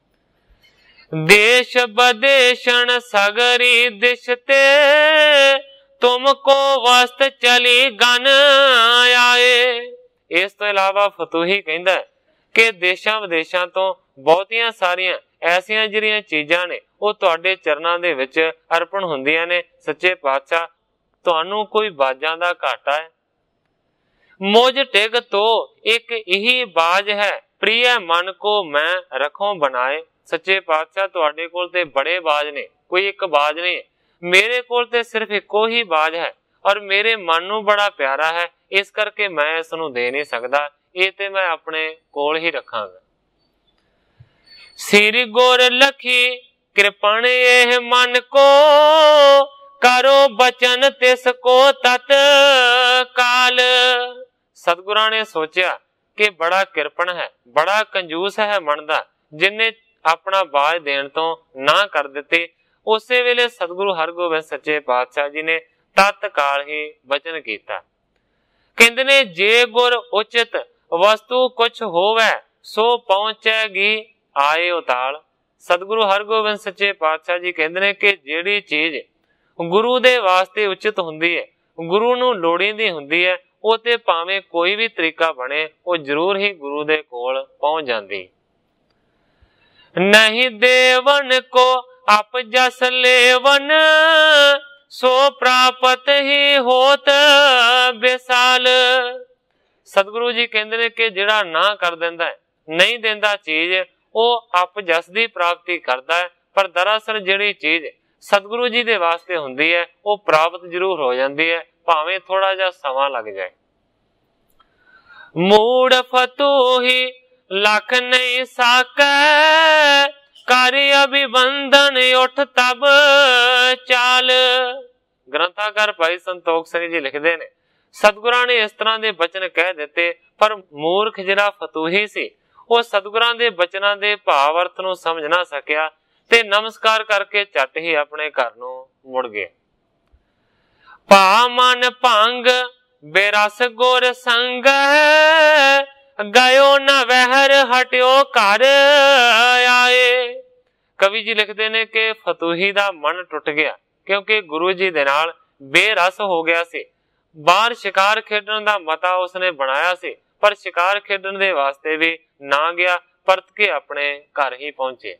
A: देश बदेशन सगरी दिशते, तुमको वस्त चली गन आए। इस तो इलावा फतूही कहंदा है कि देशां विदेशां तो बहुतियां सारियां ऐसियां जिहड़ियां चीजां ने वो तुहाडे चरनां दे विच अर्पण हुंदियां ने। सच्चे पातशाह तुहानू कोई बाजां दा घाटा है? मुझ टिग तो एक यही बाज है, प्रिय मन को मैं रखूं बनाए। सच्चे पातशाह तुहाडे कोल ते बड़े बाज ने, कोई एक बाज नहीं, मेरे कोल ते सिर्फ इको ही बाज है और मेरे मन नू बड़ा प्यारा है, इस करके मैं इस नू दे नहीं सकदा, ये ते मैं अपने कोल ही रखांगा। श्री गुर लखी कृपण एह मन को, करो बचन तिसको तत्काल। सतगुरां ने सोचा कि बड़ा कृपण है, बड़ा कंजूस है मन दा, जिन्ने अपना बाज देण तो ना कर दिती। उसे वेले सतगुरु हरगोबिंद सच्चे पातशाह जी ने तत्काल ही वचन किया। कहंदे ने जे गुर उचित वस्तु कुछ होवे, सो पहुंचेगी आए उताल। सतगुरु हरगोबिंद सच्चे पातशाह जी कहंदे ने कि जिहड़ी चीज गुरु दे वास्ते उचित हुंदी है, गुरु नूं लोड़ींदी हुंदी है, ਉਹ ਤੇ ਭਾਵੇਂ कोई भी तरीका बने वो जरूर ही गुरु दे कोल पहुंच जाती। नहीं देवन को अप जस लेवन, सो प्राप्त ही होत बेसाल। सतगुरु जी कहते हैं कि जिहड़ा ना कर देंदा है, नहीं देंदा चीज, वो अप जस दी प्राप्ति करता है, पर दरअसल जिहड़ी चीज सतगुरु जी दे वास्ते हुंदी है वो प्राप्त जरूर हो जाती है, भावें थोड़ा जा समा लग जाए। मूड फतूही लख नहीं साकै, कर अभिबंधन उठ तब चाल। ग्रंथाकार भाई संतोख सिंह जी लिखते ने सतगुरां ने इस तरह के बचन कह दिते, पर मूर्ख जिहड़ा फतूही सी वो सतगुरां दे बचनां दे भाव अर्थ नूं समझ ना सकिया ते नमस्कार करके झट ही अपने घर नूं मुड़ गया। भा मन भंग बेरस गुर संग, गयो न वहर हटियो घर आए। कवि जी लिखते ने कि फतूही दा मन टुट गया क्योंकि गुरु जी दे नाल बेरस हो गया सी। बाहर शिकार खेडण दा मता उसने बनाया सी, पर शिकार खेडण दे वास्ते भी ना गया, परत के अपने घर ही पहुंचे।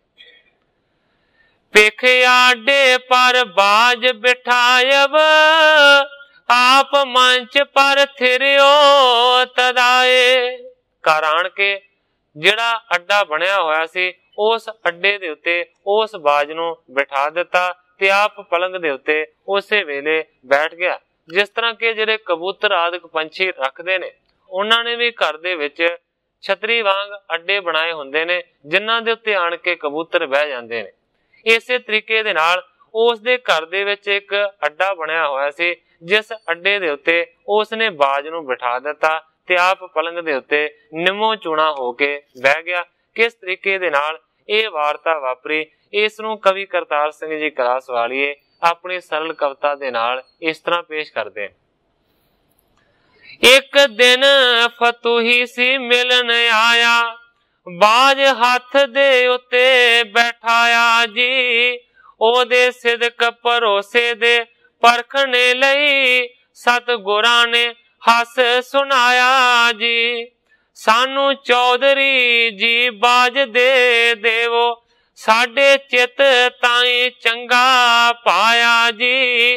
A: पेख आडे पर बाज बिठायब, आप मंच पर थिरियो तदाए। घर आण के जिहड़ा अड्डा बनया होया सी उस अड्डे दे उत्ते उस बाज नूं बिठा दिता ते आप पलंग दे उत्ते उसे वेले बैठ गया। जिस तरह के जिहड़े कबूतर आदि पंछी रखदे ने, उन्हां ने भी घर दे विच छतरी वांग अड्डे बनाए हुंदे ने, जिन्हां दे उत्ते आण के कबूतर बह जांदे ने। इसे तरीके दे नाल उस दे घर दे विच एक अड्डा बनया होया सी, जिस अड्डे दे उत्ते उसने बाज नूं बिठा दिता ते आप पलंग दे उत्ते निमो चूना होके बह गया। किस तरीके दे नाल ये वारता वापरी, इस नूं कवि करतार सिंह जी कलास वालिए अपनी सरल कविता दे नाल इस तरह पेश करदे। एक दिन फतूही सी मिलन आया, बाज हाथ दे उत्ते बैठाया जी। ओदे सिदक भरोसे दे परखने लई सतगुरां ने हस सुनाया जी। सानू चौधरी जी बाज दे देवो, साडे चित ताई चंगा पाया जी।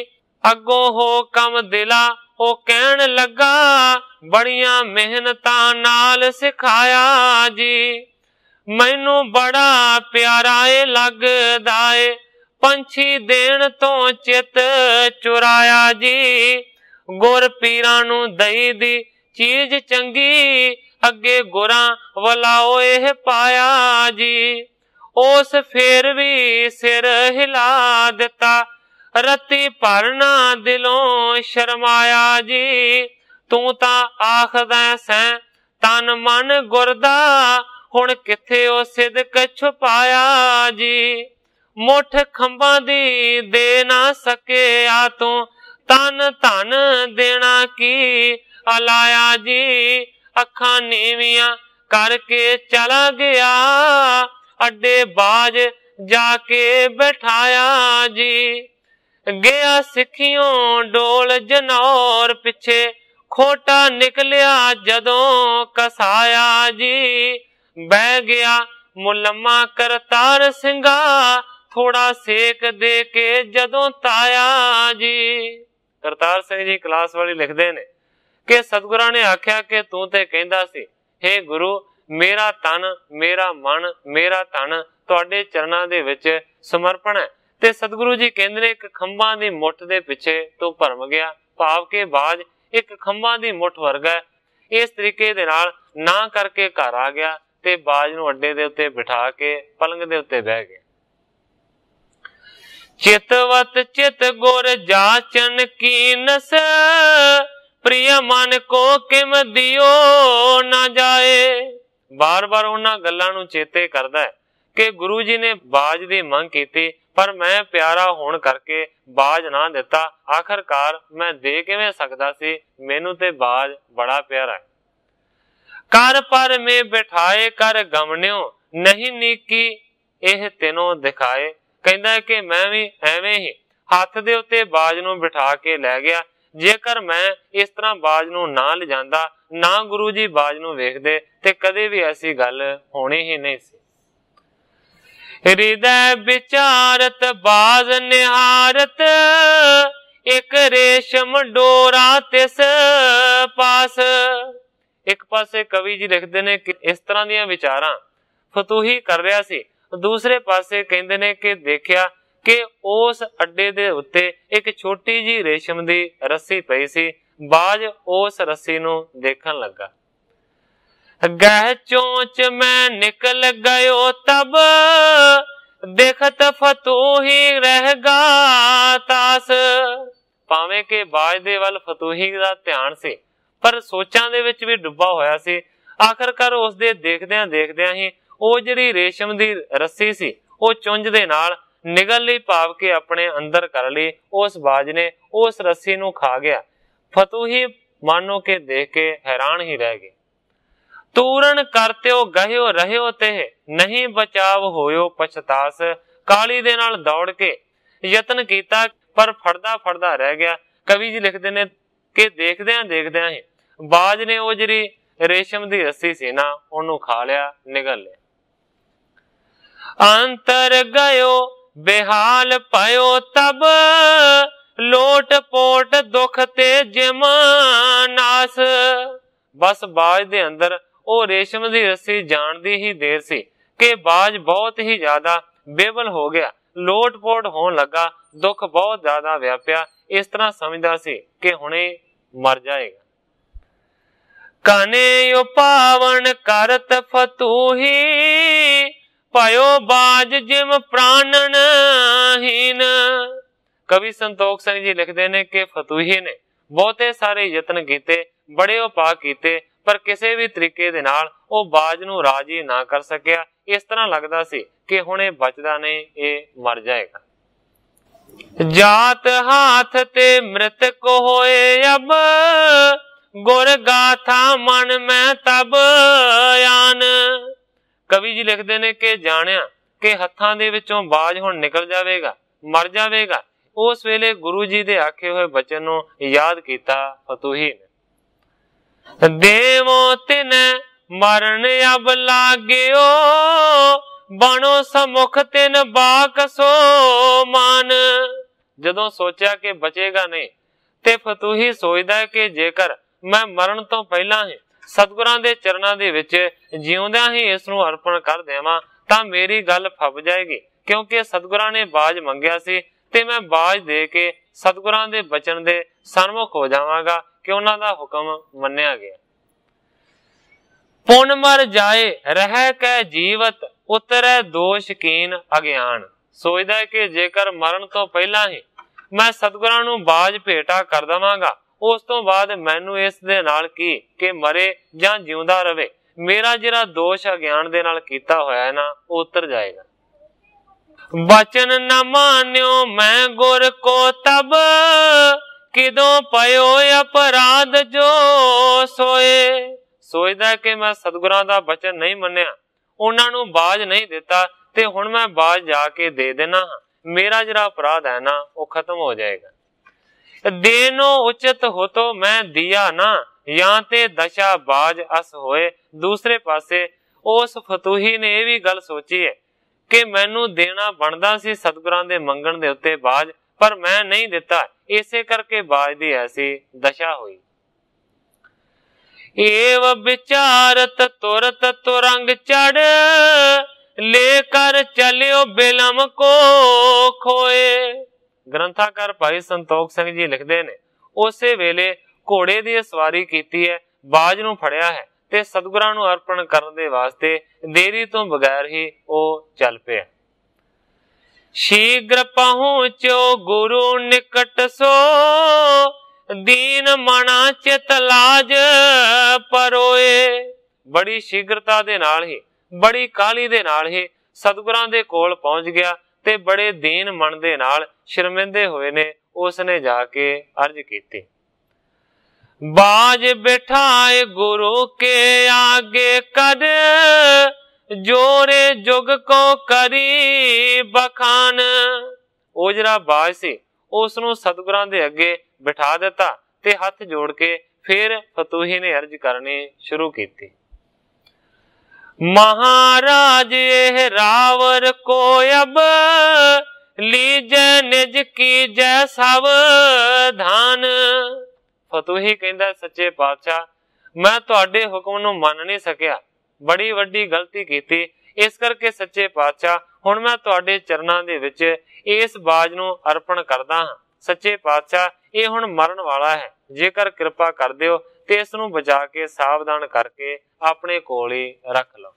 A: अगों हो कम दिला ओ कहन लगा, बड़ियां मेहनतां नाल सिखाया जी। मैनू बड़ा प्यारा ए लगदा ए, पंछी देण तो चित चुराया जी। गुर पीरां नू दई दी चीज चंगी, अगे गुरां वलाओ एह पाया जी। उस फेर भी सिर हिला दिता, रत्ती भरना दिलों शर्माया जी। तू तां आखदा सैं तन मन गुरदा, हुण किथे ओ सिदक छुपाया जी। मुठ खंबां दी दे ना सकिया तू, तन धन देना की अलाया जी। अखां नीवियां करके चला गया, अड्डे बाज जाके बैठाया जी। गया सिखियों डोल जनौर पिछे, खोटा निकलिया जदों कसाया जी। बह गया मुलम्मा करतार सिंगा, थोड़ा सेक दे के जदों ताया जी। करतार सिंह जी क्लास वाली लिखते ने कि सतगुरां ने आख्या कि तू ते कहंदा सी, हे गुरु मेरा तन मेरा मन मेरा धन तुहाडे चरणां दे विच समर्पण है। ते सतगुरु जी कहंदे ने एक खंभां दी मुठ दे पिछे तू भरम गया, भाव के बाज एक खंभां दी मुठ वर्गा है। इस तरीके दे नाल ना करके घर आ गया ते बाज नूं अड्डे दे उत्ते बिठा के पलंग दे उत्ते बह गया। चितवत चित गुर जाचन कीनस, प्रिय मन को किम दियो ना जाए। बार बार उन्हां गल्लां नूं चेते करदा है कि गुरु जी ने बाज दी मंग कीती, पर मैं प्यारा होण करके बाज ना दिता। आखिरकार मैं दे किवें सकदा सी, मैनू ते बाज बड़ा प्यारा है। कर पर में बिठाए कर गमन्यो, नहीं नीकी एह तेनों दिखाए। कहंदा कि मैं भी एवें ही हथ दे उत्ते बाज नूं बिठा के लै गया। जेकर मैं इस तरह बाज नूं ना ले जांदा, ना गुरु जी बाज नूं वेखदे, ते कदे भी ऐसी गल होनी ही नहीं सी। हृदय विचारत बाज निहारत, एक रेशम डोरा तिस पास। एक पासे कवि जी लिखते ने कि इस तरह दियां विचारां फतूही कर रहा सी, दूसरे पासे कहंदे ने कि देखिया कि उस अड्डे दे उत्ते एक छोटी जी रेशम दी रस्सी पई सी। बाज उस रस्सी नूं देखण लगा। गह चोंच में निकल गयो तब, देखत फतूही रहगा तास। भावें के बाज दे वल फतूही दा ध्यान सी, पर सोचां दे विच भी डुब्बा होया सी। आखिरकार उस दे देखदियां देखदियां ही ਉਹ ਜਿਹੜੀ रेशम दी रस्सी सी ਉਹ चुंझ दे नाल निगल लई भाव के अपने अंदर कर ली। उस बाज ने उस रस्सी नूं खा गया। फतूही मानो के देख के हैरान ही रह गए। तूरन करते हो गहियो रहियो तेह, नहीं बचाव होयो पछतास। काली दे नाल दौड़ के यतन कीता, पर फड़दा फड़दा रह गया। कवि जी लिखते ने कि देखदियां देखदियां ही बाज ने ਉਹ ਜਿਹੜੀ रेशम दी रस्सी सी ना ਉਹਨੂੰ खा लिया, निगल लिया। अंतर गयो बेहाल पयो तब, लोट पोट दुख ते जिम नास। बस बाज दे अंदर ਉਹ रेशम दी रस्सी जान दी ही देर सी कि बाज बहुत ही ज्यादा बेबल हो गया, लोट पोट होने लगा, दुख बहुत ज्यादा व्याप्या। इस तरह समझदा सी कि हुणे मर जाएगा। काने यो पावन करत फतूही, पयो बाज जिम प्राणन हीन। कवि संतोख सिंह जी लिखते ने कि फतूही ने बहुते सारे यत्न कीते, बड़े उपाय कीते, पर किसी भी तरीके दे नाल ओ बाज नूं राजी ना कर सकिया। इस तरह लगदा सी कि हुणे बचदा नहीं, ये मर जाएगा। जात हाथ ते मृतक होए अब, गुर गाथा मन में तब आन। कवि जी लिखते ने कि जानिया कि हत्थां दे विचों बाज हुण निकल जावेगा, मर जावेगा। उस वेले गुरु जी दे आखे हुए बचन नूं याद कीता फतूही ने। देवो तिने मरण अब लागेओ, बनो समुख तिन बाक सो मान। ਜਦੋਂ ਸੋਚਿਆ ਕਿ ਬਚੇਗਾ ਨਹੀਂ, ਤੇ ਫਤੂਹੀ ਸੋਚਦਾ ਹੈ ਕਿ ਜੇਕਰ ਮੈਂ ਮਰਨ ਤੋਂ ਪਹਿਲਾਂ ਹੀ ਸਤਿਗੁਰਾਂ ਦੇ ਚਰਨਾਂ ਦੇ ਵਿੱਚ ਜਿਉਂਦਿਆਂ ਹੀ ਇਸ ਨੂੰ ਅਰਪਣ ਕਰ ਦੇਵਾਂ ਤਾਂ ਮੇਰੀ ਗੱਲ ਫੱਬ ਜਾਏਗੀ, ਕਿਉਂਕਿ ਸਤਿਗੁਰਾਂ ਨੇ ਬਾਜ ਮੰਗਿਆ ਸੀ ਤੇ ਮੈਂ ਬਾਜ ਦੇ ਕੇ ਸਤਿਗੁਰਾਂ ਦੇ ਬਚਨ ਦੇ ਸਨਮੁਖ ਹੋ ਜਾਵਾਂਗਾ ਕਿ ਉਹਨਾਂ ਦਾ ਹੁਕਮ ਮੰਨਿਆ ਗਿਆ। ਪੁਨ ਮਰ ਜਾਏ ਰਹਿ ਕੈ ਜੀਵਤ ਉਤਰੈ ਦੋਸ਼ ਕੀਨ ਅਗਿਆਨ। ਸੋਚਦਾ ਹੈ ਕਿ ਜੇਕਰ ਮਰਨ ਤੋਂ ਪਹਿਲਾਂ ਹੀ ਮੈਂ ਸਤਿਗੁਰਾਂ ਨੂੰ ਬਾਜ ਭੇਟਾ ਕਰ ਦੇਵਾਂਗਾ, ਉਸ ਤੋਂ ਬਾਅਦ ਮੈਨੂੰ ਇਸ ਦੇ ਨਾਲ ਕੀ ਕਿ ਮਰੇ ਜਾਂ ਜਿਉਂਦਾ ਰਵੇ, ਮੇਰਾ ਜਿਹੜਾ ਦੋਸ਼ ਅਗਿਆਨ ਦੇ ਨਾਲ ਕੀਤਾ ਹੋਇਆ ਹੈ ਨਾ ਉਹ ਉਤਰ ਜਾਏਗਾ। ਬਚਨ ਨਾ ਮਾਨਿਓ ਮੈਂ ਗੁਰ ਕੋ ਤਬ, ਕਿਦੋਂ ਪਇਓ ਅਪਰਾਧ ਜੋ ਸੋਏ। ਸੋਚਦਾ ਕਿ ਮੈਂ ਸਤਿਗੁਰਾਂ ਦਾ ਬਚਨ ਨਹੀਂ ਮੰਨਿਆ, ਉਹਨਾਂ ਨੂੰ ਬਾਜ ਨਹੀਂ ਦਿੱਤਾ ਤੇ ਹੁਣ ਮੈਂ ਬਾਜ ਜਾ ਕੇ ਦੇ ਦੇਣਾ ਹਾਂ, ਮੇਰਾ ਜਿਹੜਾ ਅਪਰਾਧ ਹੈ ਨਾ ਉਹ ਖਤਮ ਹੋ ਜਾਏਗਾ। ਦੇਨੋ ਉਚਿਤ ਹੋ ਤੋ ਮੈਂ ਦਿਆ ਨਾ, ਜਾਂ ਤੇ ਦਸ਼ਾ ਬਾਜ ਅਸ ਹੋਏ। ਦੂਸਰੇ ਪਾਸੇ ਉਸ ਫਤੂਹੀ ਨੇ ਇਹ ਵੀ ਗੱਲ ਸੋਚੀ ਹੈ ਕਿ ਮੈਨੂੰ ਦੇਣਾ ਬਣਦਾ ਸੀ ਸਤਿਗੁਰਾਂ ਦੇ ਮੰਗਣ ਦੇ ਉੱਤੇ ਬਾਜ, ਪਰ ਮੈਂ ਨਹੀਂ ਦਿੱਤਾ, ਇਸੇ ਕਰਕੇ ਬਾਜ ਦੀ ਐਸੀ ਦਸ਼ਾ ਹੋਈ। ਏਵ ਵਿਚਾਰਤ ਤੁਰਤ ਤੁਰੰਗ ਚੜ, ਲੈ ਕਰ ਚਲਿਓ ਬਿਲਮ ਕੋ ਖੋਏ। ਗ੍ਰੰਥਾਕਾਰ ਭਾਈ ਸੰਤੋਖ ਸਿੰਘ ਜੀ ਲਿਖਦੇ ਨੇ, ਉਸੇ ਵੇਲੇ ਘੋੜੇ ਦੀ ਸਵਾਰੀ ਕੀਤੀ ਹੈ, ਬਾਜ ਨੂੰ ਫੜਿਆ ਹੈ ਤੇ ਸਤਿਗੁਰਾਂ ਨੂੰ ਅਰਪਣ ਕਰਨ ਦੇ ਵਾਸਤੇ ਦੇਰੀ ਤੋਂ ਬਗੈਰ ਹੀ ਉਹ ਚੱਲ ਪਿਆ। ਸ਼ੀਘ੍ਰ ਪਹੁੰਚੋ ਗੁਰੂ ਨਿਕਟ ਸੋ, ਦੀਨ ਮਣਾ ਚਿਤ ਲਾਜ ਪਰੋਏ। ਬੜੀ ਸ਼ੀਘਰਤਾ ਦੇ ਨਾਲ ਹੀ, ਬੜੀ ਕਾਹਲੀ ਦੇ ਨਾਲ ਹੀ ਸਤਿਗੁਰਾਂ ਦੇ ਕੋਲ ਪਹੁੰਚ ਗਿਆ ਤੇ ਬੜੇ ਦੀਨ ਮਨ ਦੇ ਨਾਲ ਸ਼ਰਮਿੰਦੇ ਹੋਏ ਨੇ ਉਸਨੇ ਜਾ ਕੇ ਅਰਜ ਕੀਤੀ। ਬਾਜ ਬਿਠਾਏ ਗੁਰੂ ਕੇ ਆਗੇ ਕਰ, ਜੋਰੇ ਜੁਗ ਕੋ ਕਰੀ ਬਖਾਨ। ਉਹ ਜਿਹੜਾ ਬਾਜ ਸੀ ਉਸ ਨੂੰ ਸਤਿਗੁਰਾਂ ਦੇ ਅੱਗੇ ਬਿਠਾ ਦਿੱਤਾ ਤੇ ਹੱਥ ਜੋੜ ਕੇ ਫਿਰ ਫਤੂਹੀ ਨੇ ਅਰਜ ਕਰਨੀ ਸ਼ੁਰੂ ਕੀਤੀ। ਮਹਾਰਾਜ ਇਹ ਰਾਵਰ ਕੋ ਅਬ, ਲੀਜੈ ਨਿਜ ਕੀ ਜੈ ਸਾਵਧਾਨ। ਫਤੂਹੀ ਕਹਿੰਦਾ ਸੱਚੇ ਪਾਤਸ਼ਾਹ ਮੈਂ ਤੁਹਾਡੇ ਹੁਕਮ ਨੂੰ ਮੰਨ ਨਹੀਂ ਸਕਿਆ, ਬੜੀ ਵੱਡੀ ਗਲਤੀ ਕੀਤੀ, ਇਸ ਕਰਕੇ ਸੱਚੇ ਪਾਤਸ਼ਾਹ ਹੁਣ ਮੈਂ ਤੁਹਾਡੇ ਚਰਨਾਂ ਦੇ ਵਿੱਚ ਇਸ ਬਾਜ ਨੂੰ ਅਰਪਣ ਕਰਦਾ ਹਾਂ। ਸੱਚੇ ਪਾਤਸ਼ਾਹ ਇਹ ਹੁਣ ਮਰਨ ਵਾਲਾ ਹੈ, ਜੇਕਰ ਕਿਰਪਾ ਕਰ ਦਿਓ ਤੇ ਇਸ ਨੂੰ ਬਚਾ ਕੇ ਸਾਵਧਾਨ ਕਰਕੇ ਆਪਣੇ ਕੋਲ ਹੀ ਰੱਖ ਲਓ।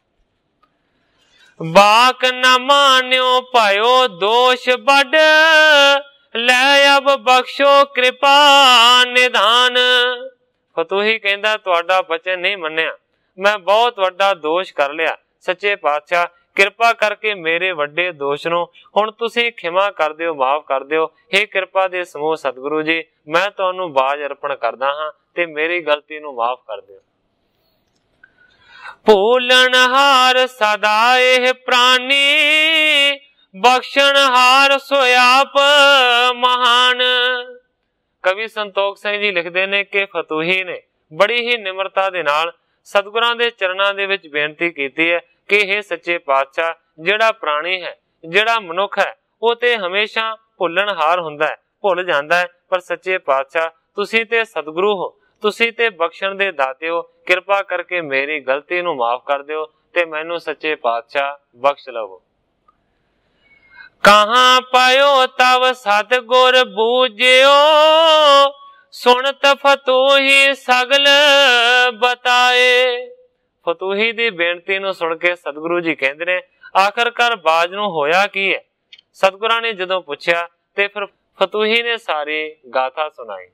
A: ਬਾਕ ਨਾ ਮਾਨਿਓ ਪਾਇਓ ਦੋਸ਼ ਵੱਡ, ਲੈ ਅਬ ਬਖਸ਼ੋ ਕਿਰਪਾ ਨਿਧਾਨ। ਫਤੂਹੀ ਕਹਿੰਦਾ ਤੁਹਾਡਾ ਬਚਨ ਨਹੀਂ ਮੰਨਿਆ, ਮੈਂ ਬਹੁਤ ਵੱਡਾ ਦੋਸ਼ ਕਰ ਲਿਆ, ਸੱਚੇ ਪਾਤਸ਼ਾਹ ਕਿਰਪਾ ਕਰਕੇ ਮੇਰੇ ਵੱਡੇ ਦੋਸ਼ ਨੂੰ ਹੁਣ ਤੁਸੀਂ ਖਿਮਾ ਕਰ ਦਿਓ, ਮਾਫ ਕਰ ਦਿਓ। ਹੇ ਕਿਰਪਾ ਦੇ ਸਮੂਹ ਸਤਿਗੁਰੂ ਜੀ, ਮੈਂ ਤੁਹਾਨੂੰ ਬਾਜ ਅਰਪਣ ਕਰਦਾ ਹਾਂ ਤੇ ਮੇਰੀ ਗਲਤੀ ਨੂੰ ਮਾਫ ਕਰ ਦਿਓ। ਭੂਲਣ ਹਾਰ ਸਦਾ ਇਹ ਪ੍ਰਾਨੀ, ਬਖਸ਼ਣ ਹਾਰ ਸੋ ਆਪ ਮਹਾਨ। ਕਵੀ ਸੰਤੋਖ ਸਿੰਘ ਜੀ ਲਿਖਦੇ ਨੇ ਕਿ ਫਤੂਹੀ ਨੇ ਬੜੀ ਹੀ ਨਿਮਰਤਾ ਦੇ ਨਾਲ ਸਤਿਗੁਰਾਂ ਦੇ ਚਰਨਾਂ ਦੇ ਵਿੱਚ ਬੇਨਤੀ ਕੀਤੀ ਹੈ ਕਿ ਇਹ ਸੱਚੇ ਪਾਤਸ਼ਾਹ ਜਿਹੜਾ ਪ੍ਰਾਣੀ ਹੈ, ਜਿਹੜਾ ਮਨੁੱਖ ਹੈ, ਉਹ ਤੇ ਹਮੇਸ਼ਾ ਭੁੱਲਣ ਹਾਰ ਹੁੰਦਾ ਹੈ, ਭੁੱਲ ਜਾਂਦਾ ਹੈ, ਪਰ ਸੱਚੇ ਪਾਤਸ਼ਾਹ ਤੁਸੀਂ ਤੇ ਸਤਿਗੁਰੂ ਹੋ, ਤੁਸੀਂ ਤੇ ਬਖਸ਼ਣ ਦੇ ਦਾਤੇ ਹੋ, ਕਿਰਪਾ ਕਰਕੇ ਮੇਰੀ ਗਲਤੀ ਨੂੰ ਮਾਫ ਕਰ ਦਿਓ ਤੇ ਮੈਨੂੰ ਸੱਚੇ ਪਾਤਸ਼ਾਹ ਬਖਸ਼ ਲਵੋ। ਕਹਾਂ ਪਾਇਓ ਤਵ ਸਤਿਗੁਰ ਬੂਝਿਓ, ਸੁਣਤ ਫਤੂਹੀ ਸਗਲ ਬਤਾਏ। ਫਤੂਹੀ ਦੀ ਬੇਨਤੀ ਨੂੰ ਸੁਣ ਕੇ ਸਤਿਗੁਰੂ ਜੀ ਕਹਿੰਦੇ ਨੇ ਆਖਰਕਾਰ ਬਾਜ ਨੂੰ ਹੋਇਆ ਕੀ ਹੈ। ਸਤਿਗੁਰਾਂ ਨੇ ਜਦੋਂ ਪੁੱਛਿਆ ਤੇ ਫਿਰ ਫਤੂਹੀ ਨੇ ਸਾਰੀ ਗਾਥਾ ਸੁਣਾਈ।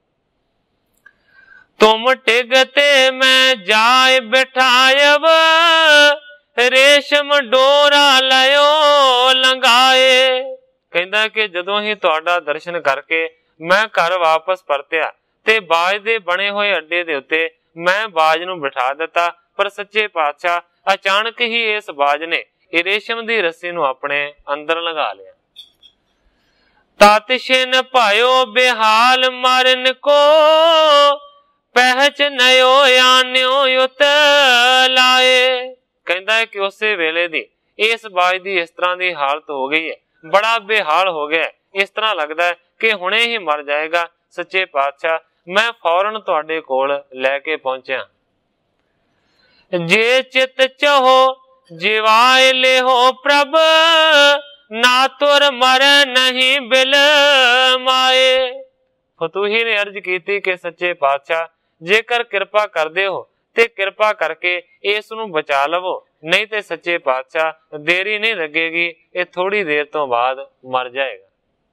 A: ਤੁਮ ਟਿਗ ਤੇ ਮੈਂ ਜਾਏ ਬਿਠਾਇਬ, ਰੇਸ਼ਮ ਡੋਰਾ ਲਿਓ ਲੰਘਾਏ। ਕਹਿੰਦਾ ਕਿ ਜਦੋਂ ਹੀ ਤੁਹਾਡਾ ਦਰਸ਼ਨ ਕਰਕੇ ਮੈਂ ਘਰ ਵਾਪਸ ਪਰਤਿਆ ਤੇ ਬਾਜ ਦੇ ਬਣੇ ਹੋਏ ਅੱਡੇ ਦੇ ਉੱਤੇ ਮੈਂ ਬਾਜ ਨੂੰ ਬਿਠਾ ਦਿੱਤਾ, ਪਰ ਸੱਚੇ ਪਾਤਸ਼ਾਹ ਅਚਾਨਕ ਹੀ ਇਸ ਬਾਜ ਨੇ ਇਹ ਰੇਸ਼ਮ ਦੀ ਰੱਸੀ ਨੂੰ ਆਪਣੇ ਅੰਦਰ ਲਗਾ ਲਿਆ। ਤਤਿਸ਼ਨ ਭਾਇਓ ਬਿਹਾਲ ਮਰਨ ਕੋ, ਪਹਿਚ ਨਯੋ ਆਨਿਓ ਉਤ ਲਾਏ। ਕਹਿੰਦਾ ਹੈ ਕਿ ਉਸੇ ਵੇਲੇ ਦੀ ਇਸ ਬਾਜ ਦੀ ਇਸ ਤਰ੍ਹਾਂ ਦੀ ਹਾਲਤ ਹੋ ਗਈ ਹੈ, ਬੜਾ ਬੇਹਾਲ ਹੋ ਗਿਆ। ਇਸ ਤਰ੍ਹਾਂ ਲੱਗਦਾ ਹੈ कि हुणे ही मर जाएगा। सच्चे पातशाह मैं फौरन तुहाडे कोल लैके पहुंचा। जे चित चाहो जीवाए ले हो प्रभ, ना तुर मर नहीं बिल माए। फतूही ने अर्ज की कि सच्चे पातशाह जेकर कृपा करदे हो ते कृपा करके इस नूं बचा लवो, नहीं ते सच्चे पातशाह देरी नहीं लगेगी, ये थोड़ी देर तो बाद मर जाएगा।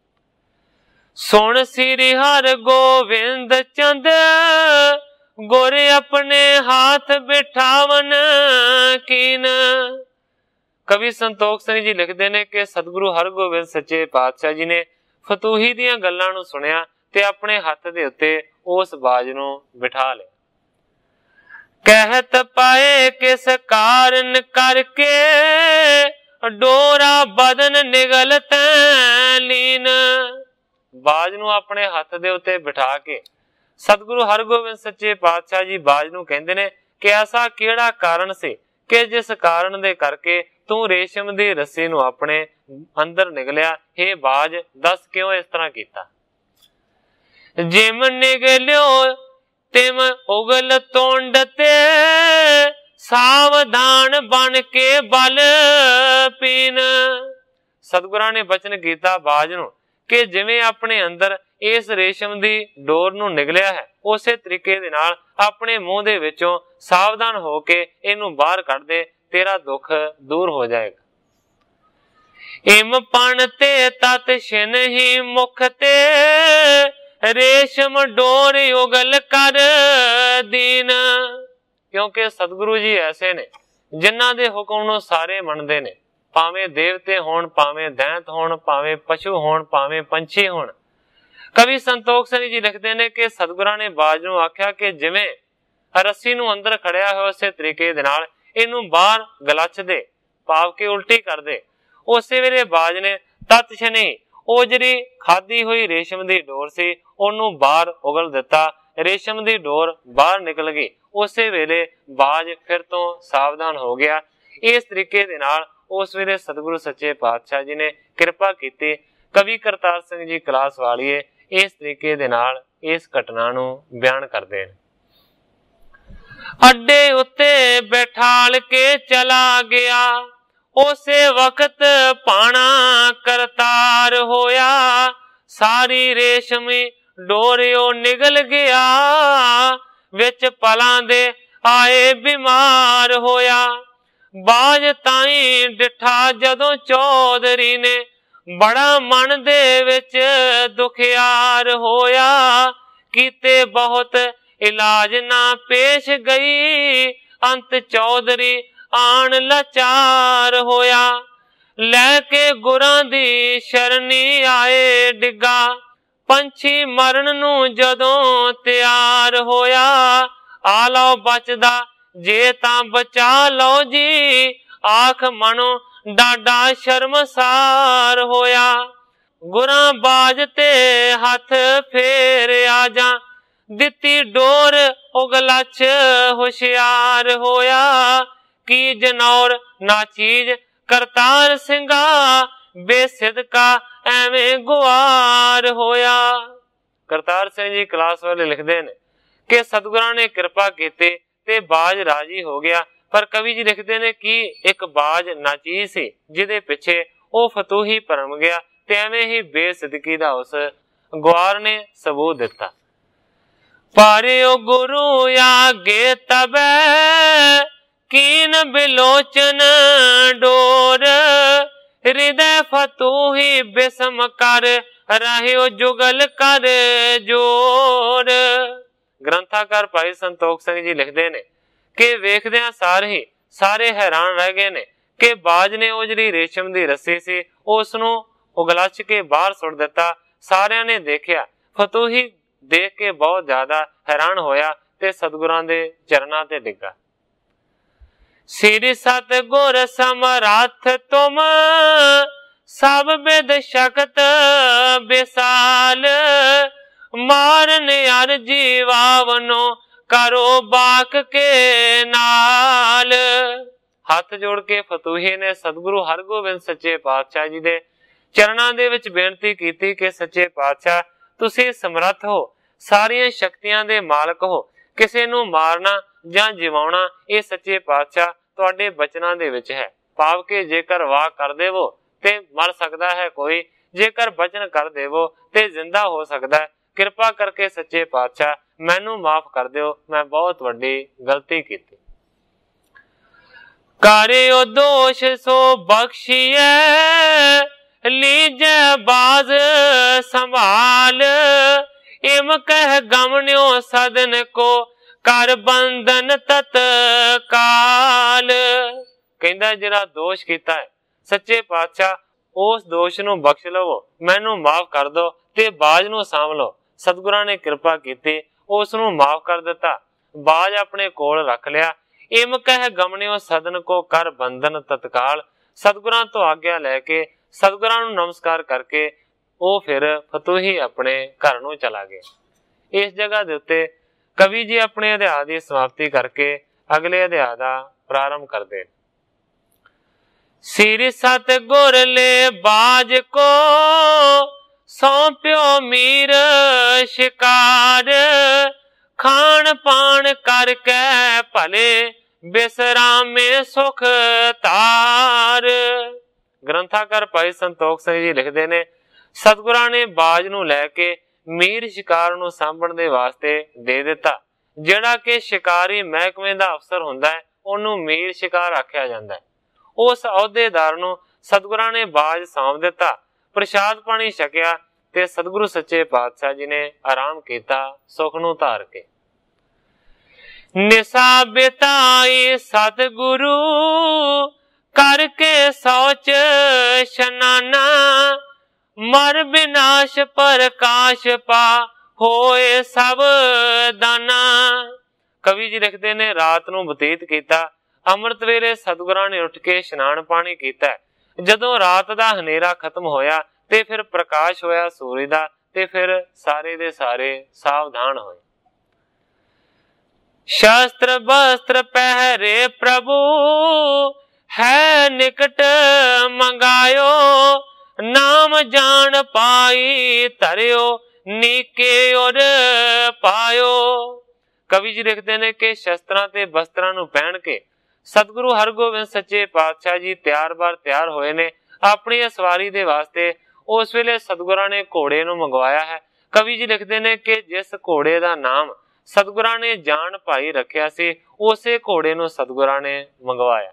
A: सुन श्री हर गोविंद चंद, गोरे अपने हाथ बिठावन कीन। कवि संतोख सिंह जी लिखते ने कि सतगुरु हरगोबिंद सच्चे पातशाह जी ने फतूही दियां गल्लां नूं सुनिया ते अपने हथ दे उत्ते उस बाज नूं बिठा लिया। कहत पाए किस कारण करके, डोरा बदन निगल लीन। बाज नूं अपने हथ दे उत्ते बिठा के सतगुरु हरगोबिंद सच्चे पातशाह जी बाज नूं कहंदे ने कि ऐसा किहड़ा कारण से कि जिस कारण दे करके तू रेशम दी रस्सी नूं अपने अंदर निगलिया। हे बाज दस क्यों इस तरह कीता। जिम निगलियो तिम उगल तोंड ते, सावधान बन के बल पीन। सतगुरां ने बचन कीता बाज नूं कि जिवें अपने अंदर इस रेशम दी डोर नूं निगलिया है, उसे तरीके दे नाल अपने मुंह दे विचों सावधान हो के इनू बाहर कढ दे, तेरा दुख दूर हो जाएगा। इम पण ते तत छिन ही मुख ते, रेशम डोर उगल कर दीन। क्योंकि सतगुरु जी ऐसे ने जिन्हां दे हुक्म नूं सारे मनदे ने, भावें देवते होण, भावें दैंत होण, भावें पशु होण, भावें पंछी होण। कवि संतोख सिंह जी लिखते ने कि सतगुरां ने बाज नूं आख्या कि जिवें रस्सी नूं अंदर खड़िया हो उसे तरीके दे नाल इनू बाहर गलच दे, भाव के उल्टी कर दे। उसे वेले बाज ने तत छने ਉਹ ਜਿਹੜੀ ਖਾਦੀ ਹੋਈ ਰੇਸ਼ਮ ਦੀ ਡੋਰ ਸੀ ਉਹਨੂੰ ਬਾਹਰ ਉਗਲ ਦਿੱਤਾ, ਰੇਸ਼ਮ ਦੀ ਡੋਰ ਬਾਹਰ ਨਿਕਲ ਗਈ। ਉਸੇ ਵੇਲੇ ਬਾਜ ਫਿਰ ਤੋਂ ਸਾਵਧਾਨ ਹੋ ਗਿਆ। ਇਸ ਤਰੀਕੇ ਦੇ ਨਾਲ ਉਸ ਵੇਲੇ ਸਤਿਗੁਰੂ ਸੱਚੇ ਪਾਤਸ਼ਾਹ ਜੀ ਨੇ ਕਿਰਪਾ ਕੀਤੀ। ਕਵੀ ਕਰਤਾਰ ਸਿੰਘ ਜੀ ਕਲਾਸ ਵਾਲੀਏ ਇਸ ਤਰੀਕੇ ਦੇ ਨਾਲ ਇਸ ਘਟਨਾ ਨੂੰ ਬਿਆਨ ਕਰਦੇ ਨੇ। ਅੱਡੇ ਉੱਤੇ ਬੈਠਾਲ ਕੇ ਚਲਾ ਗਿਆ, ਉਸੇ ਵਕਤ ਪਾਣਾ ਕਰਤਾਰ ਹੋਇਆ, ਸਾਰੀ ਰੇਸ਼ਮੀ ਡੋਰਿਓ ਨਿਗਲ ਗਿਆ, ਵਿੱਚ ਪਲਾਂ ਦੇ ਆਏ ਬਿਮਾਰ ਹੋਇਆ। ਬਾਜ ਤਾਈ ਡਿਠਾ ਜਦੋਂ ਚੌਧਰੀ ਨੇ, ਬੜਾ ਮਨ ਦੇ ਵਿੱਚ ਦੁਖਿਆਰ ਹੋਇਆ, ਕੀਤੇ ਬਹੁਤ ਇਲਾਜ ਨਾ ਪੇਸ਼ ਗਈ, ਅੰਤ ਚੌਧਰੀ ਆਣ ਲਾਚਾਰ ਹੋਇਆ। ਲੈ ਕੇ ਗੁਰਾਂ ਦੀ ਸ਼ਰਨੀ ਆਏ ਡਿੱਗਾ, ਪੰਛੀ ਮਰਨ ਨੂੰ ਜਦੋਂ ਤਿਆਰ ਹੋਇਆ, ਆ ਲਓ ਬਚਦਾ ਜੇ ਤਾਂ ਬਚਾ ਲਓ ਜੀ, ਆਖ ਮਨੋ ਡਾਡਾ ਸ਼ਰਮਸਾਰ ਹੋਇਆ। ਗੁਰਾਂ ਬਾਜ ਤੇ ਹੱਥ ਫੇਰ ਆ ਜਾ, ਦਿੱਤੀ ਡੋਰ ਉਗਲਛ ਹੁਸ਼ਿਆਰ ਹੋਇਆ, ਕੀ ਜਨੌਰ ਨਾ ਚੀਜ਼ ਕਰਤਾਰ ਸਿੰਘਾ, ਬੇਸਿਦਕਾ ਐਵੇਂ ਗੁਆਰ ਹੋਇਆ। ਕਰਤਾਰ ਸਿੰਘ ਜੀ ਕਲਾਸ ਵਾਲੇ ਲਿਖਦੇ ਨੇ ਕਿ ਸਤਿਗੁਰਾਂ ਨੇ ਕਿਰਪਾ ਕੀਤੀ ਤੇ ਬਾਜ ਰਾਜੀ ਹੋ ਗਿਆ। ਪਰ ਕਵੀ ਜੀ ਲਿਖਦੇ ਨੇ ਕਿ ਇੱਕ ਬਾਜ ਨਾਚੀਜ਼ ਸੀ ਜਿਹਦੇ ਪਿੱਛੇ ਉਹ ਫਤੂਹੀ ਭਰਮ ਗਿਆ ਤੇ ਐਵੇਂ ਹੀ ਬੇਸਿਦਕੀ ਦਾ ਉਸ ਗੁਆਰ ਨੇ ਸਬੂਤ ਦਿੱਤਾ। ਪਰ ਉਹ ਗੁਰੂ ਆਗੇ ਤਬੈ, कीन बिलोचन डोर, हृदय फतूही बिसम कर रहियो जुगल कर जोर। ग्रंथाकार भाई संतोख सिंह जी लिखते ने कि वेखदियां सार ही सारे हैरान रह गए ने कि बाज ने ਉਹ ਜਿਹੜੀ ਰੇਸ਼ਮ ਦੀ ਰੱਸੀ ਸੀ ਉਸ ਨੂੰ ਉਗਲਚ ਕੇ ਬਾਹਰ ਸੁੱਟ ਦਿੱਤਾ। ਸਾਰਿਆਂ ਨੇ ਦੇਖਿਆ, ਫਤੂਹੀ ਦੇਖ ਕੇ ਬਹੁਤ ਜ਼ਿਆਦਾ ਹੈਰਾਨ ਹੋਇਆ ਤੇ ਸਤਿਗੁਰਾਂ ਦੇ ਚਰਨਾਂ ਤੇ ਡਿੱਗਾ। श्री सतगुर समरथ तुम, सब बिद शक्त विशाल, मारन अर जीवावनो करो बाक के नाल। हथ जोड़ के फतूही ने सतगुरु हरगोबिंद सच्चे पातशाह जी दे ਚਰਨਾਂ ਦੇ ਵਿੱਚ ਬੇਨਤੀ ਕੀਤੀ ਕਿ ਸੱਚੇ ਪਾਤਸ਼ਾਹ ਤੁਸੀਂ ਸਮਰੱਥ ਹੋ, ਸਾਰੀਆਂ ਸ਼ਕਤੀਆਂ ਦੇ ਮਾਲਕ ਹੋ, ਕਿਸੇ ਨੂੰ ਮਾਰਨਾ ਜਾਂ ਜਿਵਾਉਣਾ ਇਹ ਸੱਚੇ ਪਾਤਸ਼ਾਹ ਤੁਹਾਡੇ ਬਚਨਾਂ ਦੇ ਵਿੱਚ ਹੈ। ਭਾਵ ਕਿ ਜੇਕਰ ਵਾਕ ਕਰ ਦੇਵੋ ਤੇ ਮਰ ਸਕਦਾ ਹੈ ਕੋਈ, ਜੇਕਰ ਬਚਨ ਕਰ ਦੇਵੋ ਤੇ ਜ਼ਿੰਦਾ ਹੋ ਸਕਦਾ ਹੈ। ਕਿਰਪਾ ਕਰਕੇ ਸੱਚੇ ਪਾਤਸ਼ਾਹ ਮੈਨੂੰ ਮਾਫ ਕਰ ਦਿਓ, ਮੈਂ ਬਹੁਤ ਵੱਡੀ ਗਲਤੀ ਕੀਤੀ। ਕਰਿਓ ਦੋਸ਼ ਸੋ ਬਖਸ਼ੀਏ, ਲੀਜੈ ਬਾਜ਼ ਸੰਭਾਲ। ਇਮ ਕਹਿ ਗਮਨਿਓ ਸਦਨ ਕੋ, ਕਰ ਬੰਧਨ ਤਤਕਾਲ। ਕਹਿੰਦਾ ਜਿਹੜਾ ਦੋਸ਼ ਕੀਤਾ ਹੈ ਸੱਚੇ ਪਾਤਸ਼ਾਹ ਉਸ ਦੋਸ਼ ਨੂੰ ਬਖਸ਼ ਲਵੋ, ਮੈਨੂੰ ਮਾਫ ਕਰ ਦੋ ਤੇ ਬਾਜ ਨੂੰ ਸਾਂਭ ਲਓ। ਸਤਿਗੁਰਾਂ ਨੇ ਕਿਰਪਾ ਕੀਤੀ, ਉਸ ਨੂੰ ਮਾਫ ਕਰ ਦਿੱਤਾ, ਬਾਜ ਆਪਣੇ ਕੋਲ ਰੱਖ ਲਿਆ। ਇਮ ਕਹਿ ਗਮਨਿਓ ਸਦਨ ਕੋ, ਕਰ ਬੰਧਨ ਤਤਕਾਲ। ਸਤਿਗੁਰਾਂ ਤੋਂ ਆਗਿਆ ਲੈ ਕੇ ਸਤਿਗੁਰਾਂ ਨੂੰ ਨਮਸਕਾਰ ਕਰਕੇ ਉਹ ਫਿਰ ਫਤੂਹੀ ਆਪਣੇ ਘਰ ਨੂੰ ਚਲਾ ਗਿਆ। ਇਸ ਜਗ੍ਹਾ ਦੇ ਉੱਤੇ ਕਵੀ ਜੀ ਆਪਣੇ ਅਧਿਆਇ ਦੀ ਸਮਾਪਤੀ ਕਰਕੇ ਅਗਲੇ ਅਧਿਆਇ ਦਾ ਪ੍ਰਾਰੰਭ ਕਰਦੇ। ਸਿਰ ਸਤਿਗੁਰ ਲੈ ਬਾਜ ਕੋ, ਸੌਂਪਿਓ ਮੀਰ ਸ਼ਿਕਾਰ। ਖਾਣ ਪਾਣ ਕਰਕੇ ਭਲੇ, ਬਿਸਰਾਮੇ ਸੁਖ ਧਾਰ। ਗ੍ਰੰਥਾਕਾਰ ਭਾਈ ਸੰਤੋਖ ਸਿੰਘ ਜੀ ਲਿਖਦੇ ਨੇ, ਸਤਿਗੁਰਾਂ ਨੇ ਬਾਜ ਨੂੰ ਲੈ ਕੇ ਮੀਰ ਸ਼ਿਕਾਰ ਨੂੰ ਸਾਂਭਣ ਦੇ ਵਾਸਤੇ ਦੇ ਦਿੱਤਾ। ਜਿਹੜਾ ਕਿ ਸ਼ਿਕਾਰੀ ਮਹਿਕਮੇ ਦਾ ਅਫਸਰ ਹੁੰਦਾ ਹੈ ਉਹਨੂੰ ਮੀਰ ਸ਼ਿਕਾਰ ਆਖਿਆ ਜਾਂਦਾ ਹੈ। ਉਸ ਅਹੁਦੇਦਾਰ ਨੂੰ ਸਤਿਗੁਰਾਂ ਨੇ ਬਾਜ ਸਾਂਭ ਦਿੱਤਾ। ਪ੍ਰਸ਼ਾਦ ਪਾਣੀ ਛਕਿਆ ਤੇ ਸਤਿਗੁਰੂ ਸੱਚੇ ਪਾਤਸ਼ਾਹ ਜੀ ਨੇ ਆਰਾਮ ਕੀਤਾ ਸੁਖ ਨੂੰ ਧਾਰ ਕੇ। ਨਿਸਾ ਬਿਤਾਈ ਸਤਿਗੁਰੂ, ਕਰਕੇ ਸੋਚ ਸ਼ਨਾਨਾ। ਮਰ ਬਿਨਾਸ਼ ਪ੍ਰਕਾਸ਼ ਪਾ, ਹੋਏ ਸਭ ਦਾਨਾ। ਕਵੀ ਜੀ ਲਿਖਦੇ ਨੇ, ਰਾਤ ਨੂੰ ਬਤੀਤ ਕੀਤਾ, ਅੰਮ੍ਰਿਤ ਵੇਲੇ ਸਤਿਗੁਰਾਂ ਨੇ ਉੱਠ ਕੇ ਇਸ਼ਨਾਨ ਪਾਣੀ ਕੀਤਾ। ਜਦੋਂ ਰਾਤ ਦਾ ਹਨੇਰਾ ਖਤਮ ਹੋਇਆ ਤੇ ਫਿਰ ਪ੍ਰਕਾਸ਼ ਹੋਇਆ ਸੂਰਜ ਦਾ, ਤੇ ਫਿਰ ਸਾਰੇ ਦੇ ਸਾਰੇ ਸਾਵਧਾਨ ਹੋਏ। ਸ਼ਸਤਰ ਬਸਤਰ ਪਹਿਰੇ ਪ੍ਰਭੂ, ਹੈ ਨਿਕਟ ਮੰਗਾਇਓ। ਨਾਮ ਜਾਣ ਪਾਈ ਧਰਿਓ, ਨੀਕੇ ਔਰ ਪਾਇਓ। ਕਵੀ ਜੀ ਲਿਖਦੇ ਨੇ ਕਿ ਸ਼ਸਤਰਾਂ ਤੇ ਬਸਤਰਾਂ ਨੂੰ ਪਹਿਨ ਕੇ ਸਤਿਗੁਰੂ ਹਰਗੋਬਿੰਦ ਸੱਚੇ ਪਾਤਸ਼ਾਹ ਜੀ ਤਿਆਰ ਬਾਰ ਤਿਆਰ ਹੋਏ ਨੇ ਆਪਣੀ ਸਵਾਰੀ ਦੇ ਵਾਸਤੇ। ਉਸ ਵੇਲੇ ਸਤਿਗੁਰਾਂ ਨੇ ਘੋੜੇ ਨੂੰ ਮੰਗਵਾਇਆ ਹੈ। ਕਵੀ ਜੀ ਲਿਖਦੇ ਨੇ ਕਿ ਜਿਸ ਘੋੜੇ ਦਾ ਨਾਮ ਸਤਿਗੁਰਾਂ ਨੇ ਜਾਣ ਭਾਈ ਰੱਖਿਆ ਸੀ, ਉਸੇ ਘੋੜੇ ਨੂੰ ਸਤਿਗੁਰਾਂ ਨੇ ਮੰਗਵਾਇਆ।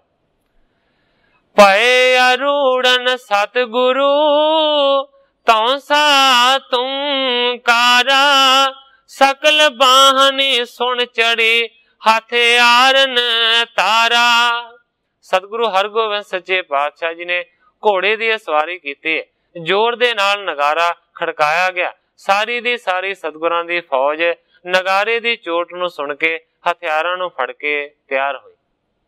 A: ਭਏ ਅਰੂੜਨ ਸਤਿਗੁਰੂ, ਤੌਂਸਾ ਤੁਮ ਕਾਰਾ। ਸਕਲ ਬਾਹਨੀ ਸੁਣ ਚੜੀ, ਹਥਿਆਰਨ ਤਾਰਾ। ਸਤਿਗੁਰੂ ਹਰਗੋਬਿੰਦ ਸੱਚੇ ਪਾਤਸ਼ਾਹ ਜੀ ਨੇ ਘੋੜੇ ਦੀ ਸਵਾਰੀ ਕੀਤੀ, ਜ਼ੋਰ ਦੇ ਨਾਲ ਨਗਾਰਾ ਖੜਕਾਇਆ ਗਿਆ। ਸਾਰੀ ਦੀ ਸਾਰੀ ਸਤਿਗੁਰਾਂ ਦੀ ਫੌਜ ਨਗਾਰੇ ਦੀ ਚੋਟ ਨੂੰ ਸੁਣ ਕੇ ਹਥਿਆਰਾਂ ਨੂੰ ਫੜ ਕੇ ਤਿਆਰ ਹੋਈ।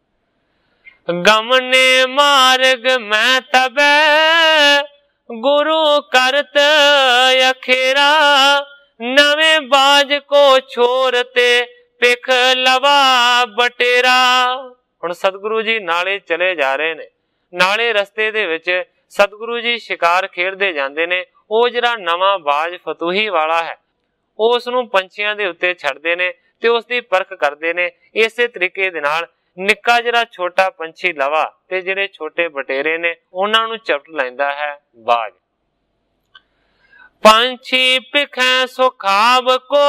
A: ਗਮਨੇ ਮਾਰਗ ਮੈਂ ਤਬੈ, ਗੁਰੂ ਕਰਤ ਅਖੇਰਾ। ਨਵੇਂ ਬਾਜ ਕੋ ਛੋਰ ਤੇ, ਪਿਖ ਲਵਾ ਬਟੇਰਾ। ਹੁਣ ਸਤਿਗੁਰੂ ਜੀ ਨਾਲੇ ਚਲੇ ਜਾ ਰਹੇ ਨੇ, ਨਾਲੇ ਰਸਤੇ ਦੇ ਵਿੱਚ ਸਤਿਗੁਰੂ ਜੀ ਸ਼ਿਕਾਰ ਖੇਡਦੇ ਜਾਂਦੇ ਨੇ। ਉਹ ਜਿਹੜਾ ਨਵਾਂ ਬਾਜ ਫਤੂਹੀ ਵਾਲਾ ਹੈ ਉਸ ਨੂੰ ਪੰਛੀਆਂ ਦੇ ਉੱਤੇ ਛੱਡਦੇ ਨੇ ਤੇ ਉਸ ਦੀ ਪਰਖ ਕਰਦੇ ਨੇ। ਇਸੇ ਤਰੀਕੇ ਦੇ ਨਾਲ ਨਿੱਕਾ ਜਿਹੜਾ ਛੋਟਾ ਪੰਛੀ ਲਵਾ ਤੇ ਜਿਹੜੇ ਛੋਟੇ ਬਟੇਰੇ ਨੇ ਉਹਨਾਂ ਨੂੰ ਚਪਟ ਲੈਂਦਾ ਹੈ ਬਾਜ। ਪੰਛੀ ਪਿਖੈ ਸੁਖਾਵ ਕੋ,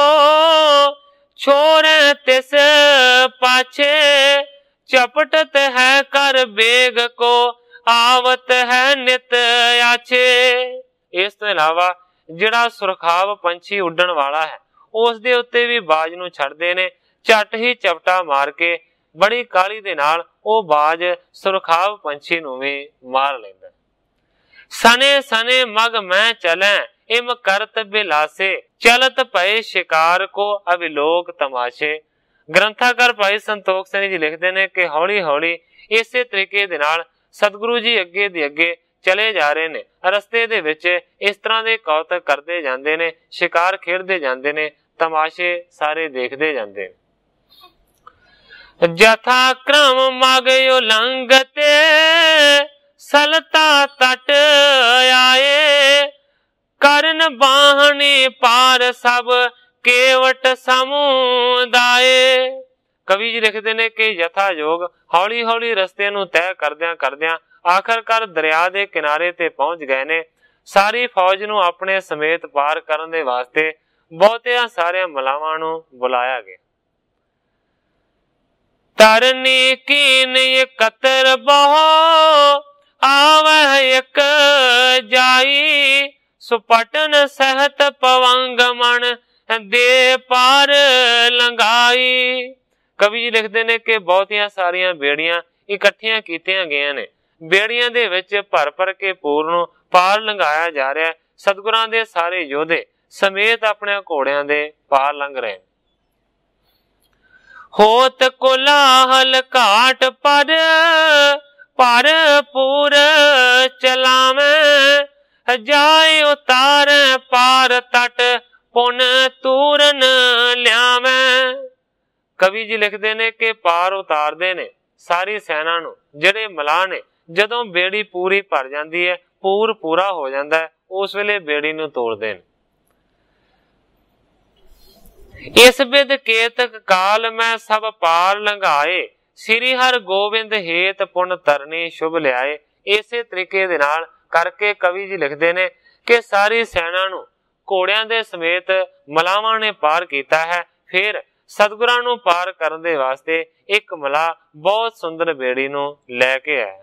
A: ਛੋਰੇ ਤਿਸ ਪਾਛੇ। ਚਪਟਤ ਹੈ ਕਰ ਬੇਗ ਕੋ, ਆਵਤ ਹੈ ਨਿਤ ਆਛੇ। ਇਸ ਤੋਂ ਇਲਾਵਾ ਜਿਹੜਾ ਸੁਰਖਾਵ ਪੰਛੀ ਉੱਡਣ ਵਾਲਾ ਹੈ ਉਸ ਦੇ ਉੱਤੇ ਵੀ ਬਾਜ ਨੂੰ ਛੱਡਦੇ ਨੇ। ਝੱਟ ਹੀ ਚਪਟਾ ਮਾਰ ਕੇ ਬੜੀ ਕਾਹਲੀ ਦੇ ਨਾਲ ਉਹ ਬਾਜ ਸੁਰਖਾਵ ਪੰਛੀ ਨੂੰ ਵੀ ਮਾਰ ਲੈਂਦਾ। ਸਨੇ ਸਨੇ ਮਗ ਮੈਂ ਚਲੈ, ਇਮ ਕਰਤ ਬਿਲਾਸੇ। ਚਲਤ ਭਏ ਸ਼ਿਕਾਰ ਕੋ, ਅਵਿਲੋਕ ਤਮਾਸ਼ੇ। ਗ੍ਰੰਥਾਕਾਰ ਭਾਈ ਸੰਤੋਖ ਸਿੰਘ ਜੀ ਲਿਖਦੇ ਨੇ ਕਿ ਹੌਲੀ ਹੌਲੀ ਇਸੇ ਤਰੀਕੇ ਦੇ ਨਾਲ ਸਤਿਗੁਰੂ ਜੀ ਅੱਗੇ ਦੀ ਅੱਗੇ ਚਲੇ ਜਾ ਰਹੇ ਨੇ। ਰਸਤੇ ਦੇ ਵਿੱਚ ਇਸ ਤਰ੍ਹਾਂ ਦੇ ਕੌਤਕ ਕਰਦੇ ਜਾਂਦੇ ਨੇ, ਸ਼ਿਕਾਰ ਖੇਡਦੇ ਜਾਂਦੇ ਨੇ, ਤਮਾਸ਼ੇ ਸਾਰੇ ਦੇਖਦੇ ਜਾਂਦੇ ਨੇ। ਜਥਾ ਕ੍ਰਮ ਮਗ ਉਲੰਘਤੇ, सलता तट आए, करन बाहने पार सब केवट समुदाय। कवि जी लिखते ने कि यथा योग हौली हौली रस्ते नूं तय करदियां करदियां आखिरकार दरिया दे किनारे ते पहुंच गए ने। सारी फौज नूं अपने समेत पार करन दे वास्ते बहुतियां सारियां मलावां नूं बुलाया गया। तरनी कीन एकत्र बहो, आवह एक जाई, सुपटन सहत पवंग मन दे पार लंघाई। कवि जी लिखते ने कि बहुतियां सारियां बेड़ियां इकट्ठियां कीतियां गईयां ने। बेड़ियां दे विच भर भर के पूर नूं पार लंघाया जा रहा है। सतगुरां दे सारे योधे समेत अपने घोड़ियां दे पार लंघ रहे। होत कोलाहल घाट पर, पर पूर चलावे, जाए उतार पार तट पुन तूरन लियावे। कवि जी लिखते ने कि पार उतारते ने सारी सेना नूं। जिहड़े मलाह ने जदों बेड़ी पूरी भर जाती है, पूर पूरा हो जाता है, उस वेले बेड़ी नूं तोड़दे ने। इस बिद केतक काल मैं सब पार लंघाए, श्री हर गोबिंद हेत पुन तरनी शुभ लियाए। इसे तरीके दे नाल करके कवि जी लिखते ने कि सारी सेना नूं घोड़ियां दे समेत मलावां ने पार कीता है। फिर सतगुरां नूं पार करन दे वास्ते एक मलाह बहुत सुंदर बेड़ी नूं लैके आया।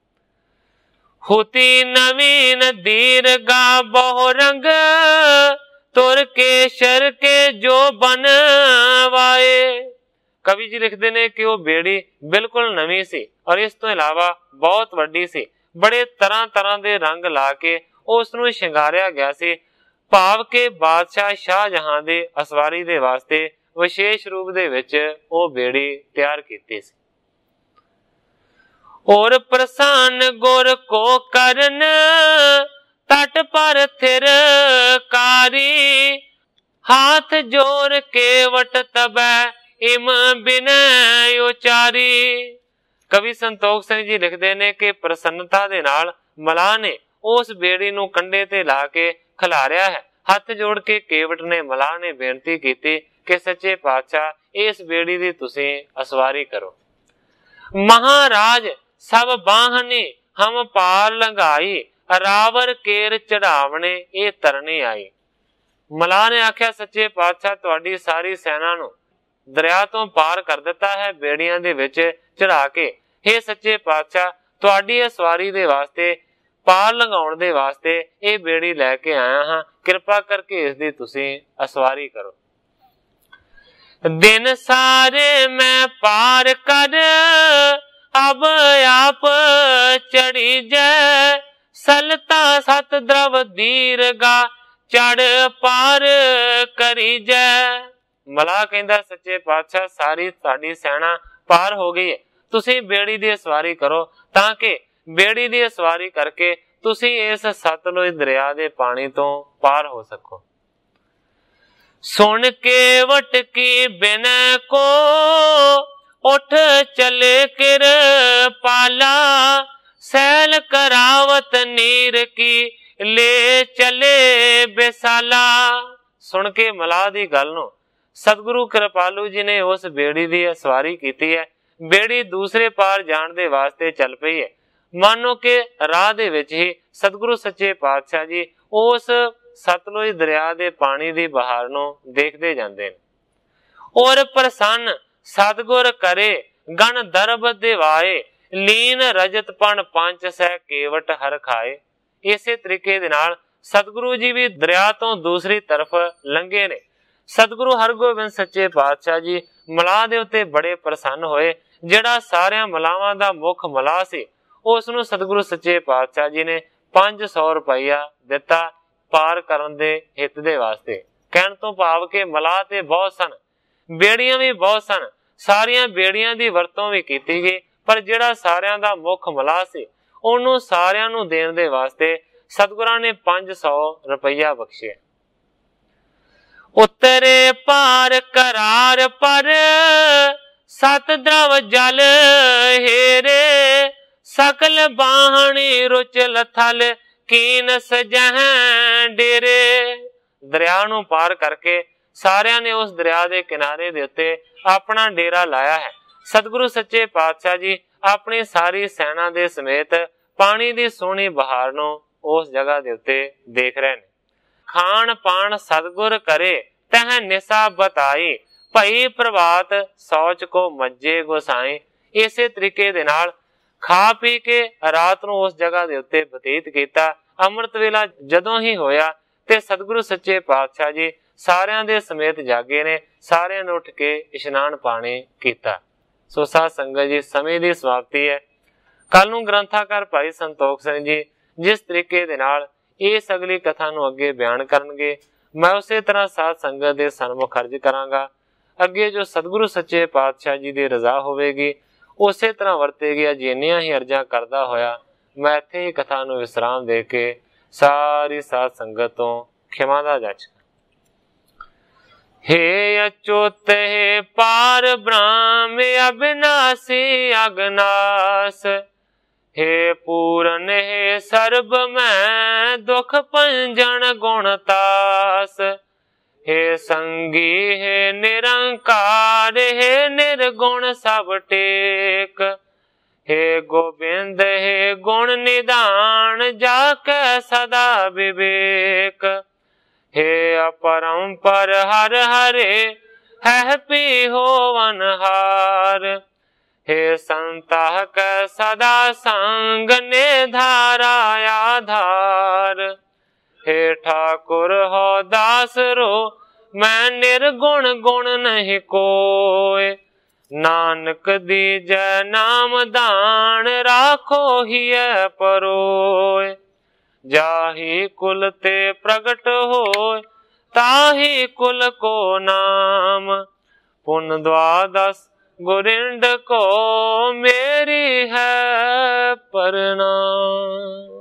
A: हुती नवीन दीर्घा बहु रंग, तुर के शर के जो बनवाए। कवि जी लिखते ने कि वह बेड़ी बिल्कुल नवी सी और इस तो इलावा बहुत वड्डी सी। बड़े तरह तरह दे रंग ला के उस नूं शिंगारिया गया सी। भाव के बादशाह शाहजहां दे असवारी दे वास्ते विशेष रूप दे विच वह बेड़ी तैयार कीती सी। और प्रसन्न गुर को करन, तट पर थिर कारी, हाथ जोर केवट तबै इम बिनय उचारी। कवि संतोख सिंह जी लिखते ने कि प्रसन्नता दे नाल मलाह ने उस बेड़ी नूं कंडे ते ला के खिलारिया है। हथ जोड़ के केवट ने मलाह ने बेनती की कि सच्चे पातशाह इस बेड़ी दी तुसीं असवारी करो। महाराज सब बाहने हम पार लंघाई, रावर केर चढ़ावने ये तरने आई। मलाह ने आख्या सच्चे पातशाह तुहाडी सारी सेना नूं दरिया तो पार कर दिता है बेड़ियां दे विच चढ़ा के। हे सच्चे पातशाह तुहाडी असवारी दे वास्ते पार लंघाउण दे वास्ते ये बेड़ी लैके आया हां, कृपा करके इस दी तुसीं असवारी करो। दिन सारे मैं पार कर, अब आप चढ़ी जय, सलता सत द्रव दीर्घा चढ़ पार करी जय। मलाह कहंदा सच्चे पातशाह सारी साडी सेना पार हो गई है, तुसीं बेड़ी दी सवारी करो तां कि बेड़ी दी सवारी करके तुसीं इस सतलुज दरिया दे पानी तो पार हो सको। सुन के वट की बिनय को उठ चले किर पाला, सैल करावत नीर की ले चले बेसाला। सुन के मलाह दी गल नूं सतगुरु कृपालू जी ने उस बेड़ी दी सवारी कीती है। बेड़ी दूसरे पार जाण दे वास्ते चल पई है। मानो कि राह दे विच ही सतगुरु सच्चे पातशाह जी उस सतलुज दरिया दे पानी दी बहार नूं देखदे जांदे ने। और प्रसन्न सतगुर करे गण दरब दिवाए, लीन रजतपण पंच सह केवट हर खाए। इसे तरीके दे नाल सतगुरु जी भी दरिया तो दूसरी तरफ लंघे ने। सतगुरु हरगोबिंद सच्चे पातशाह जी मलाह दे उत्ते बड़े प्रसन्न होए। जिहड़ा सारियां मलावां दा मुख मलाह सी उस नूं सतगुरु सच्चे पातशाह जी ने पांच सौ रुपया दिता पार करन दे हित दे वास्ते। कहण तो भाव के मलाह ते बहुत सन, बेड़ियां भी बहुत सन, सारियां बेड़ियां दी वरतों भी कीती गई, पर जिहड़ा सारियां दा मुख मलाह सी ਉਹਨੂੰ ਸਾਰਿਆਂ ਨੂੰ ਦੇਣ ਦੇ ਵਾਸਤੇ ਸਤਿਗੁਰਾਂ ਨੇ ਪੰਜ ਸੌ ਰੁਪਇਆ ਬਖਸ਼ਿਆ। ਉਤਰੇ ਪਾਰ करार पर, सत द्रव जल हेरे, सकल बाहणी रुचल थल कीन सजह डेरे। दरिया नूं पार करके सारियां ने उस दरिया के किनारे दे उत्ते अपना डेरा लाया है। सतगुरु सच्चे पातशाह जी अपनी सारी सेना दे समेत पानी दी सोहनी बहार नूं उस जगह दे उत्ते देख रहे ने। खान पान सतगुर करे तह निशा बताई, भई प्रभात सौच को मज्जे गोसाई। इसे तरीके दे नाल खा पी के रात नूं उस जगह दे उत्ते बतीत कीता। अमृत वेला जदों ही होया ते सतगुरु सच्चे पातशाह जी सारियां दे समेत जागे ने। सारियां ने उठ के इशनान पानी कीता। सो साध संगत जी समय दी समाप्ति है। कल नूं ग्रंथाकार भाई संतोख सिंह जी जिस तरीके दे नाल इस अगली कथा नूं अगे बयान करनगे, मैं उसे तरह साध संगत दे सन्मुख अर्ज करांगा। अगे जो सतगुरु सच्चे पातशाह जी दी रजा होवेगी उसे तरह वरतेगी। अज इन्नियां ही अर्जां करदा होया मैं इत्थे ही कथा नूं विश्राम दे के सारी साध संगत तो खिमा दा जाच। हे अच्युत हे पार ब्रह्म अविनाशी अगनास, हे पूरन हे सर्ब मैं दुख पंजन गुणतास। हे संगी हे निरंकार हे निर्गुण सब टेक। हे गोबिंद हे गुण निदान जाके सदा विवेक। हे अपरंपर हर हरे है पी होवन हार। हे संता के सदा संग ने धारा आधार। हे ठाकुर हो दास रो मैं निर्गुण गुण नहीं कोय। नानक दीजै नाम दान राखो हिय परोय। जाहि कुल ते प्रगट होय ताहि कुल को नाम। पुन द्वादश गुरिंड को मेरी है प्रणाम।